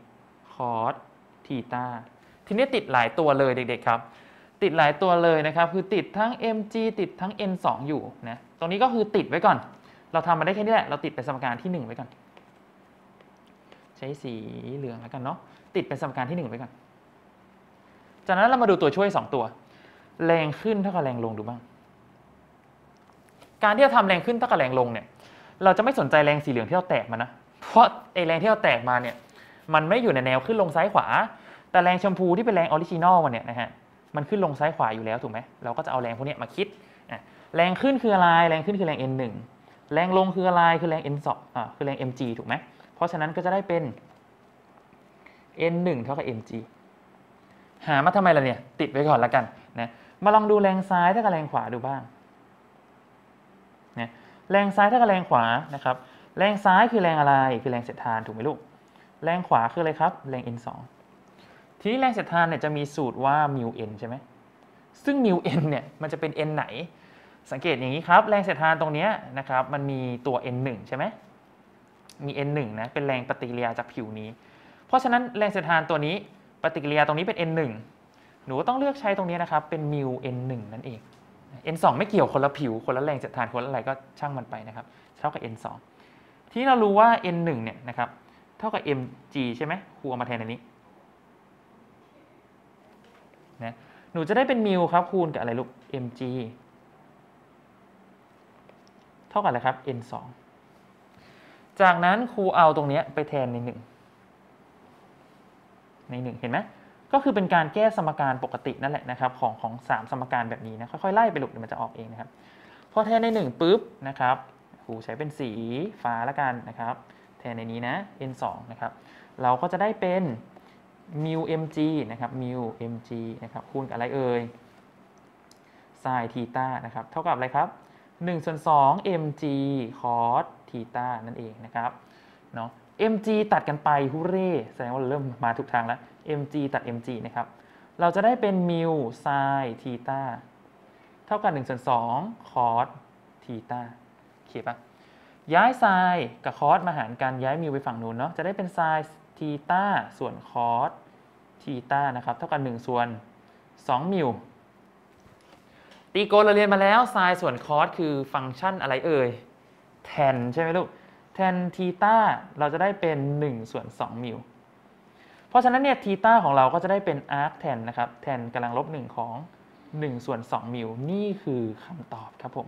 cos ทีตาทีนี้ติดหลายตัวเลยเด็กๆครับติดหลายตัวเลยนะครับคือติดทั้ง mg ติดทั้ง n สอง อยู่นะตรงนี้ก็คือติดไว้ก่อนเราทำมาได้แค่นี้แหละเราติดเป็นสมการที่หนึ่งไว้ก่อนใช้สีเหลืองแล้วกันเนาะติดเป็นสมการที่หนึ่งไว้ก่อนจากนั้นเรามาดูตัวช่วยสองตัวแรงขึ้นเท่ากับแรงลงดูบ้างการที่เราทำแรงขึ้นเท่ากับแรงลงเนี่ยเราจะไม่สนใจแรงสีเหลืองที่เราแตกมานะเพราะไอแรงที่เราแตกมาเนี่ยมันไม่อยู่ในแนวขึ้นลงซ้ายขวาแต่แรงชมพูที่เป็นแรงออริจินอลมันเนี่ยนะฮะมันขึ้นลงซ้ายขวาอยู่แล้วถูกไหมเราก็จะเอาแรงพวกนี้มาคิดแรงขึ้นคืออะไรแรงขึ้นคือแรง เอ็น หนึ่ง แรงลงคืออะไรคือแรง เอ็น สอง อ่าคือแรง mg ถูกไหมเพราะฉะนั้นก็จะได้เป็น เอ็น หนึ่ง เท่ากับ mg หามาทำไมล่ะเนี่ยติดไว้ก่อนละกันนะมาลองดูแรงซ้ายเท่ากับแรงขวาดูบ้างนะแรงซ้ายเท่ากับแรงขวานะครับแรงซ้ายคือแรงอะไรคือแรงเสียดทานถูกไหมลูกแรงขวาคืออะไรครับแรง n สอง ทีนี้แรงเสียดทานเนี่ยจะมีสูตรว่ามิว n ใช่ไหมซึ่งมิว n เนี่ยมันจะเป็น n ไหนสังเกตอย่างนี้ครับแรงเสียดทานตรงนี้นะครับมันมีตัว n หนึ่ง ใช่ไหมมี n หนึ่ง นะเป็นแรงปฏิกิริยาจากผิวนี้เพราะฉะนั้นแรงเสียดทานตัวนี้ปฏิกิริยาตรงนี้เป็น n หนึ่ง หนูก็ต้องเลือกใช้ตรงนี้นะครับเป็นมิว n หนึ่ง นั่นเอง n สอง ไม่เกี่ยวคนละผิวคนละแรงเสียดทานคนละอะไรก็ช่างมันไปนะครับเท่ากับ n สอง ที่เรารู้ว่า n หนึ่ง เนี่ยนะครับเท่ากับ mg ใช่ไหมครูเอามาแทนอันนี้นะหนูจะได้เป็นมิวครับคูณกับอะไรลูก mg เท่ากับอะไรครับ n สอง จากนั้นครูเอาตรงนี้ไปแทนในหนึ่งในหนึ่งเห็นไหมก็คือเป็นการแก้สมการปกตินั่นแหละนะครับของของสามสมการแบบนี้นะค่อยๆไล่ไปลูกเดี๋ยวมันจะออกเองนะครับพอแทนในหนึ่งปุ๊บนะครับครูใช้เป็นสีฟ้าแล้วกันนะครับแทนในนี้นะ n สอง นะครับเราก็จะได้เป็นมิว mg นะครับมิว mg นะครับคูณกับอะไรเอ่ย sin ทีตานะครับเท่ากับอะไรครับหนึ่งส่วนสอง mg cos ทีตานั่นเองนะครับเนาะ mg ตัดกันไปฮูเร่แสดงว่าเราเริ่มมาถูกทางแล้ว mg ตัด mg นะครับเราจะได้เป็นมิว sin ทีตาเท่ากับหนึ่งส่วนสอง cos ทีตาโอเคปะย้าย sin กับ cos มาหารกันย้ายมิวไปฝั่งนู้นเนาะจะได้เป็น sin ทีตาส่วน cos ทีตานะครับเท่ากับหนึ่งส่วนสองมิวตีโกณเราเรียนมาแล้ว sin ส่วน cos คือฟังก์ชันอะไรเอ่ย tan ใช่ไหมลูก tan ทีตาเราจะได้เป็นหนึ่งส่วนสองมิวเพราะฉะนั้นเนี่ยทีตาของเราก็จะได้เป็น arc tan นะครับ tan กำลังลบหนึ่งของหนึ่งส่วนสองมิวนี่คือคำตอบครับผม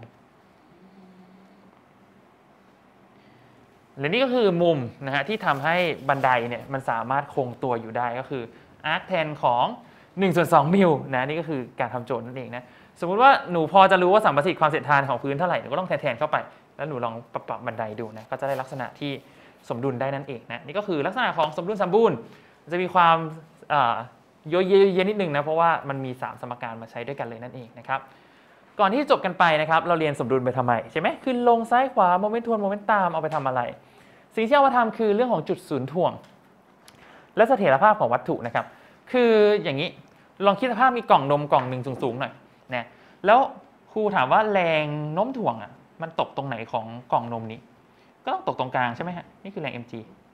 และนี่ก็คือมุมนะฮะที่ทำให้บันไดเนี่ยมันสามารถคงตัวอยู่ได้ก็คือ arc tan ของหนึ่งส่วนสองมิลนะนี่ก็คือการทำโจทย์นั่นเองนะสมมุติว่าหนูพอจะรู้ว่าสัมประสิทธิ์ความเสียดทานของพื้นเท่าไหร่หนูก็ต้องแทนเข้าไปแล้วหนูลองปรับปรับบันไดดูนะก็จะได้ลักษณะที่สมดุลได้นั่นเองนะนี่ก็คือลักษณะของสมดุลสมบูรณ์จะมีความโยเยนิดนึงนะเพราะว่ามันมีสามสมการมาใช้ด้วยกันเลยนั่นเองนะครับก่อนที่จะจบกันไปนะครับเราเรียนสมดุลไปทำไมใช่ไหมขึ้นลงซ้ายขวาโมเมนต์ทวนโมเมนต์ตามเอาไปทำอะไรสิ่งที่เอามาทำคือเรื่องของจุดศูนย์ถ่วงและเสถียรภาพของวัตถุนะครับคืออย่างนี้ลองคิดสภาพมีกล่องนมกล่องหนึ่งสูงๆหน่อยนะแล้วครูถามว่าแรงโน้มถ่วงอ่ะมันตกตรงไหนของกล่องนมนี้ก็ต้องตกตรงกลางใช่ไหมฮะนี่คือแรง mg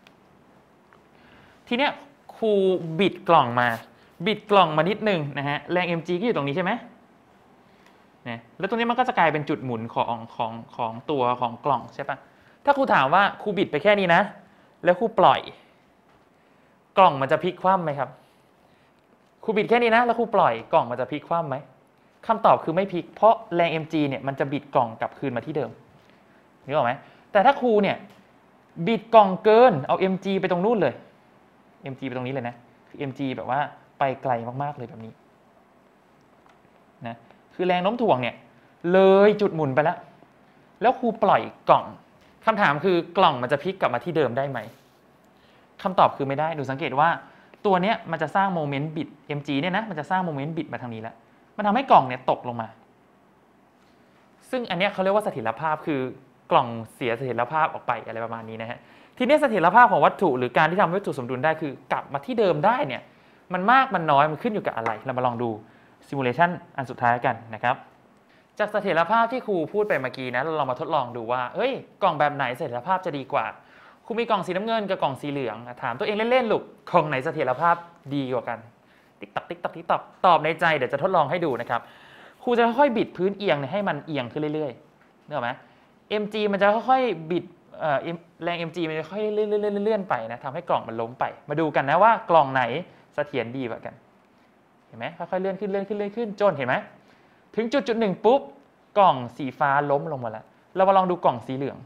ทีเนี้ยครูบิดกล่องมาบิดกล่องมานิดนึงนะฮะแรง mg ก็อยู่ตรงนี้ใช่ไหมเนี่ยแล้วตรงนี้มันก็จะกลายเป็นจุดหมุนของของของตัวของกล่องใช่ปะถ้าครูถามว่าครูบิดไปแค่นี้นะแล้วครูปล่อยกล่องมันจะพลิกคว่ำไหมครับครูบิดแค่นี้นะแล้วครูปล่อยกล่องมันจะพลิกคว่ำไหมคำตอบคือไม่พลิกเพราะแรง mg เนี่ยมันจะบิดกล่องกลับคืนมาที่เดิมนึกออกไหมแต่ถ้าครูเนี่ยบิดกล่องเกินเอา mg ไปตรงนู้นเลย mg ไปตรงนี้เลยนะคือ mg แบบว่าไปไกลมากๆเลยแบบนี้นะคือแรงโน้มถ่วงเนี่ยเลยจุดหมุนไปแล้วแล้วครูปล่อยกล่องคำถามคือกล่องมันจะพลิกกลับมาที่เดิมได้ไหมคำตอบคือไม่ได้ดูสังเกตว่าตัวเนี้ยมันจะสร้างโมเมนต์บิด mg เนี่ยนะมันจะสร้างโมเมนต์บิดมาทางนี้แล้วมันทำให้กล่องเนี่ยตกลงมาซึ่งอันเนี้ยเขาเรียกว่าเสถียรภาพคือกล่องเสียเสถียรภาพออกไปอะไรประมาณนี้นะฮะทีนี้เสถียรภาพของวัตถุหรือการที่ทำให้วัตถุสมดุลได้คือกลับมาที่เดิมได้เนี่ยมันมากมันน้อยมันขึ้นอยู่กับอะไรเรามาลองดูซิมูเลชันอันสุดท้ายกันนะครับจากเสถียรภาพที่ครูพูดไปเมื่อกี้นะเราลองมาทดลองดูว่าเอ้ยกล่องแบบไหนเสถียรภาพจะดีกว่าครูมีกล่องสีน้ำเงินกับกล่องสีเหลืองถามตัวเองเล่นๆลูกกล่องไหนเสถียรภาพดีกว่ากันติ๊กตักติ๊กตักติ๊กตักตอบในใจเดี๋ยวจะทดลองให้ดูนะครับครูจะค่อยๆบิดพื้นเอียงให้มันเอียงขึ้นเรื่อยๆนึกออกไหม mg มันจะค่อยๆบิดแรง mg มันจะค่อยเลื่อนๆไปนะทำให้กล่องมันล้มไปมาดูกันนะว่ากล่องไหนเสถียรดีกว่ากันเห็นไหมค่อยๆเลื่อนขึ้นเลื่อนขึ้นเลื่อนขึ้นจนเห็นไหมถึงจุดจุดหนึ่งปุ๊บกล่องสีฟ้าล้มลงมาแล้วเรามาลองดูกล่องสีเหลือง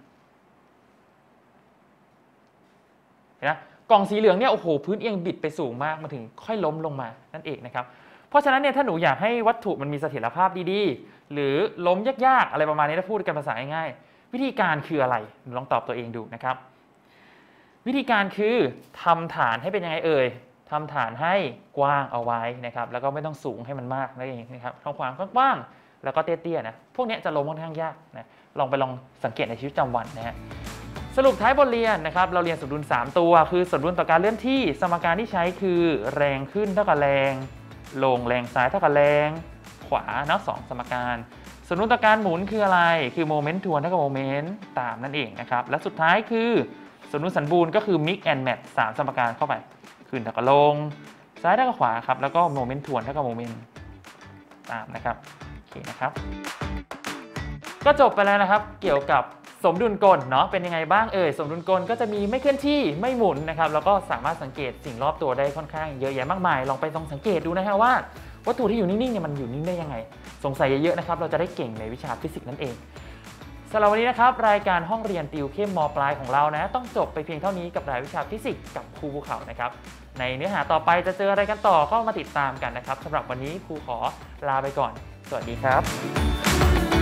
เห็นไหมกล่องสีเหลืองเนี่ยโอ้โหพื้นเอียงบิดไปสูงมากมาถึงค่อยล้มลงมานั่นเองนะครับเพราะฉะนั้นเนี่ยถ้าหนูอยากให้วัตถุมันมีเสถียรภาพดีๆหรือล้มยากๆอะไรประมาณนี้ถ้าพูดกันภาษาง่ายๆวิธีการคืออะไรลองตอบตัวเองดูนะครับวิธีการคือทำฐานให้เป็นยังไงเอ่ยทำฐานให้กว้างเอาไว้นะครับแล้วก็ไม่ต้องสูงให้มันมากนั่นเองนะครับทำความกว้างๆแล้วก็เตี้ยๆนะพวกนี้จะล้มค่อนข้างยากนะลองไปลองสังเกตในชีวิตประจำวันนะฮะสรุปท้ายบทเรียนนะครับเราเรียนสมดุลสามตัวคือสมดุลต่อการเลื่อนที่สมการที่ใช้คือแรงขึ้นเท่ากับแรงลงแรงซ้ายเท่ากับแรงขวาเนาะสองสมการสมดุลต่อการหมุนคืออะไรคือโมเมนต์ทวนเท่ากับโมเมนต์ตามนั่นเองนะครับและสุดท้ายคือสมดุลสันบูรณ์ก็คือ mix and match สามสมการเข้าไปขึ้นเท่ากับลงซ้ายเท่ากับขวาครับแล้วก็โมเมนต์ทวนเท่ากับโมเมนต์ตามนะครับโอเคนะครับก็จบไปแล้วนะครับเกี่ยวกับสมดุลกลเนาะเป็นยังไงบ้างเอ่ยสมดุลกลก็จะมีไม่เคลื่อนที่ไม่หมุนนะครับแล้วก็สามารถสังเกตสิ่งรอบตัวได้ค่อนข้างเยอะแยะมากมายลองไปลองสังเกตดูนะฮะว่าวัตถุที่อยู่นิ่งๆเนี่ยมันอยู่นิ่งได้ยังไงสงสัยเยอะๆนะครับเราจะได้เก่งในวิชาฟิสิกส์นั่นเองสำหรับวันนี้นะครับรายการห้องเรียนติวเข้มม.ปลายของเรานะต้องจบไปเพียงเท่านี้กับรายวิชาฟิสิกส์กับครูภูเขานะครับในเนื้อหาต่อไปจะเจออะไรกันต่อก็มาติดตามกันนะครับสำหรับวันนี้ครูขอลาไปก่อนสวัสดีครับ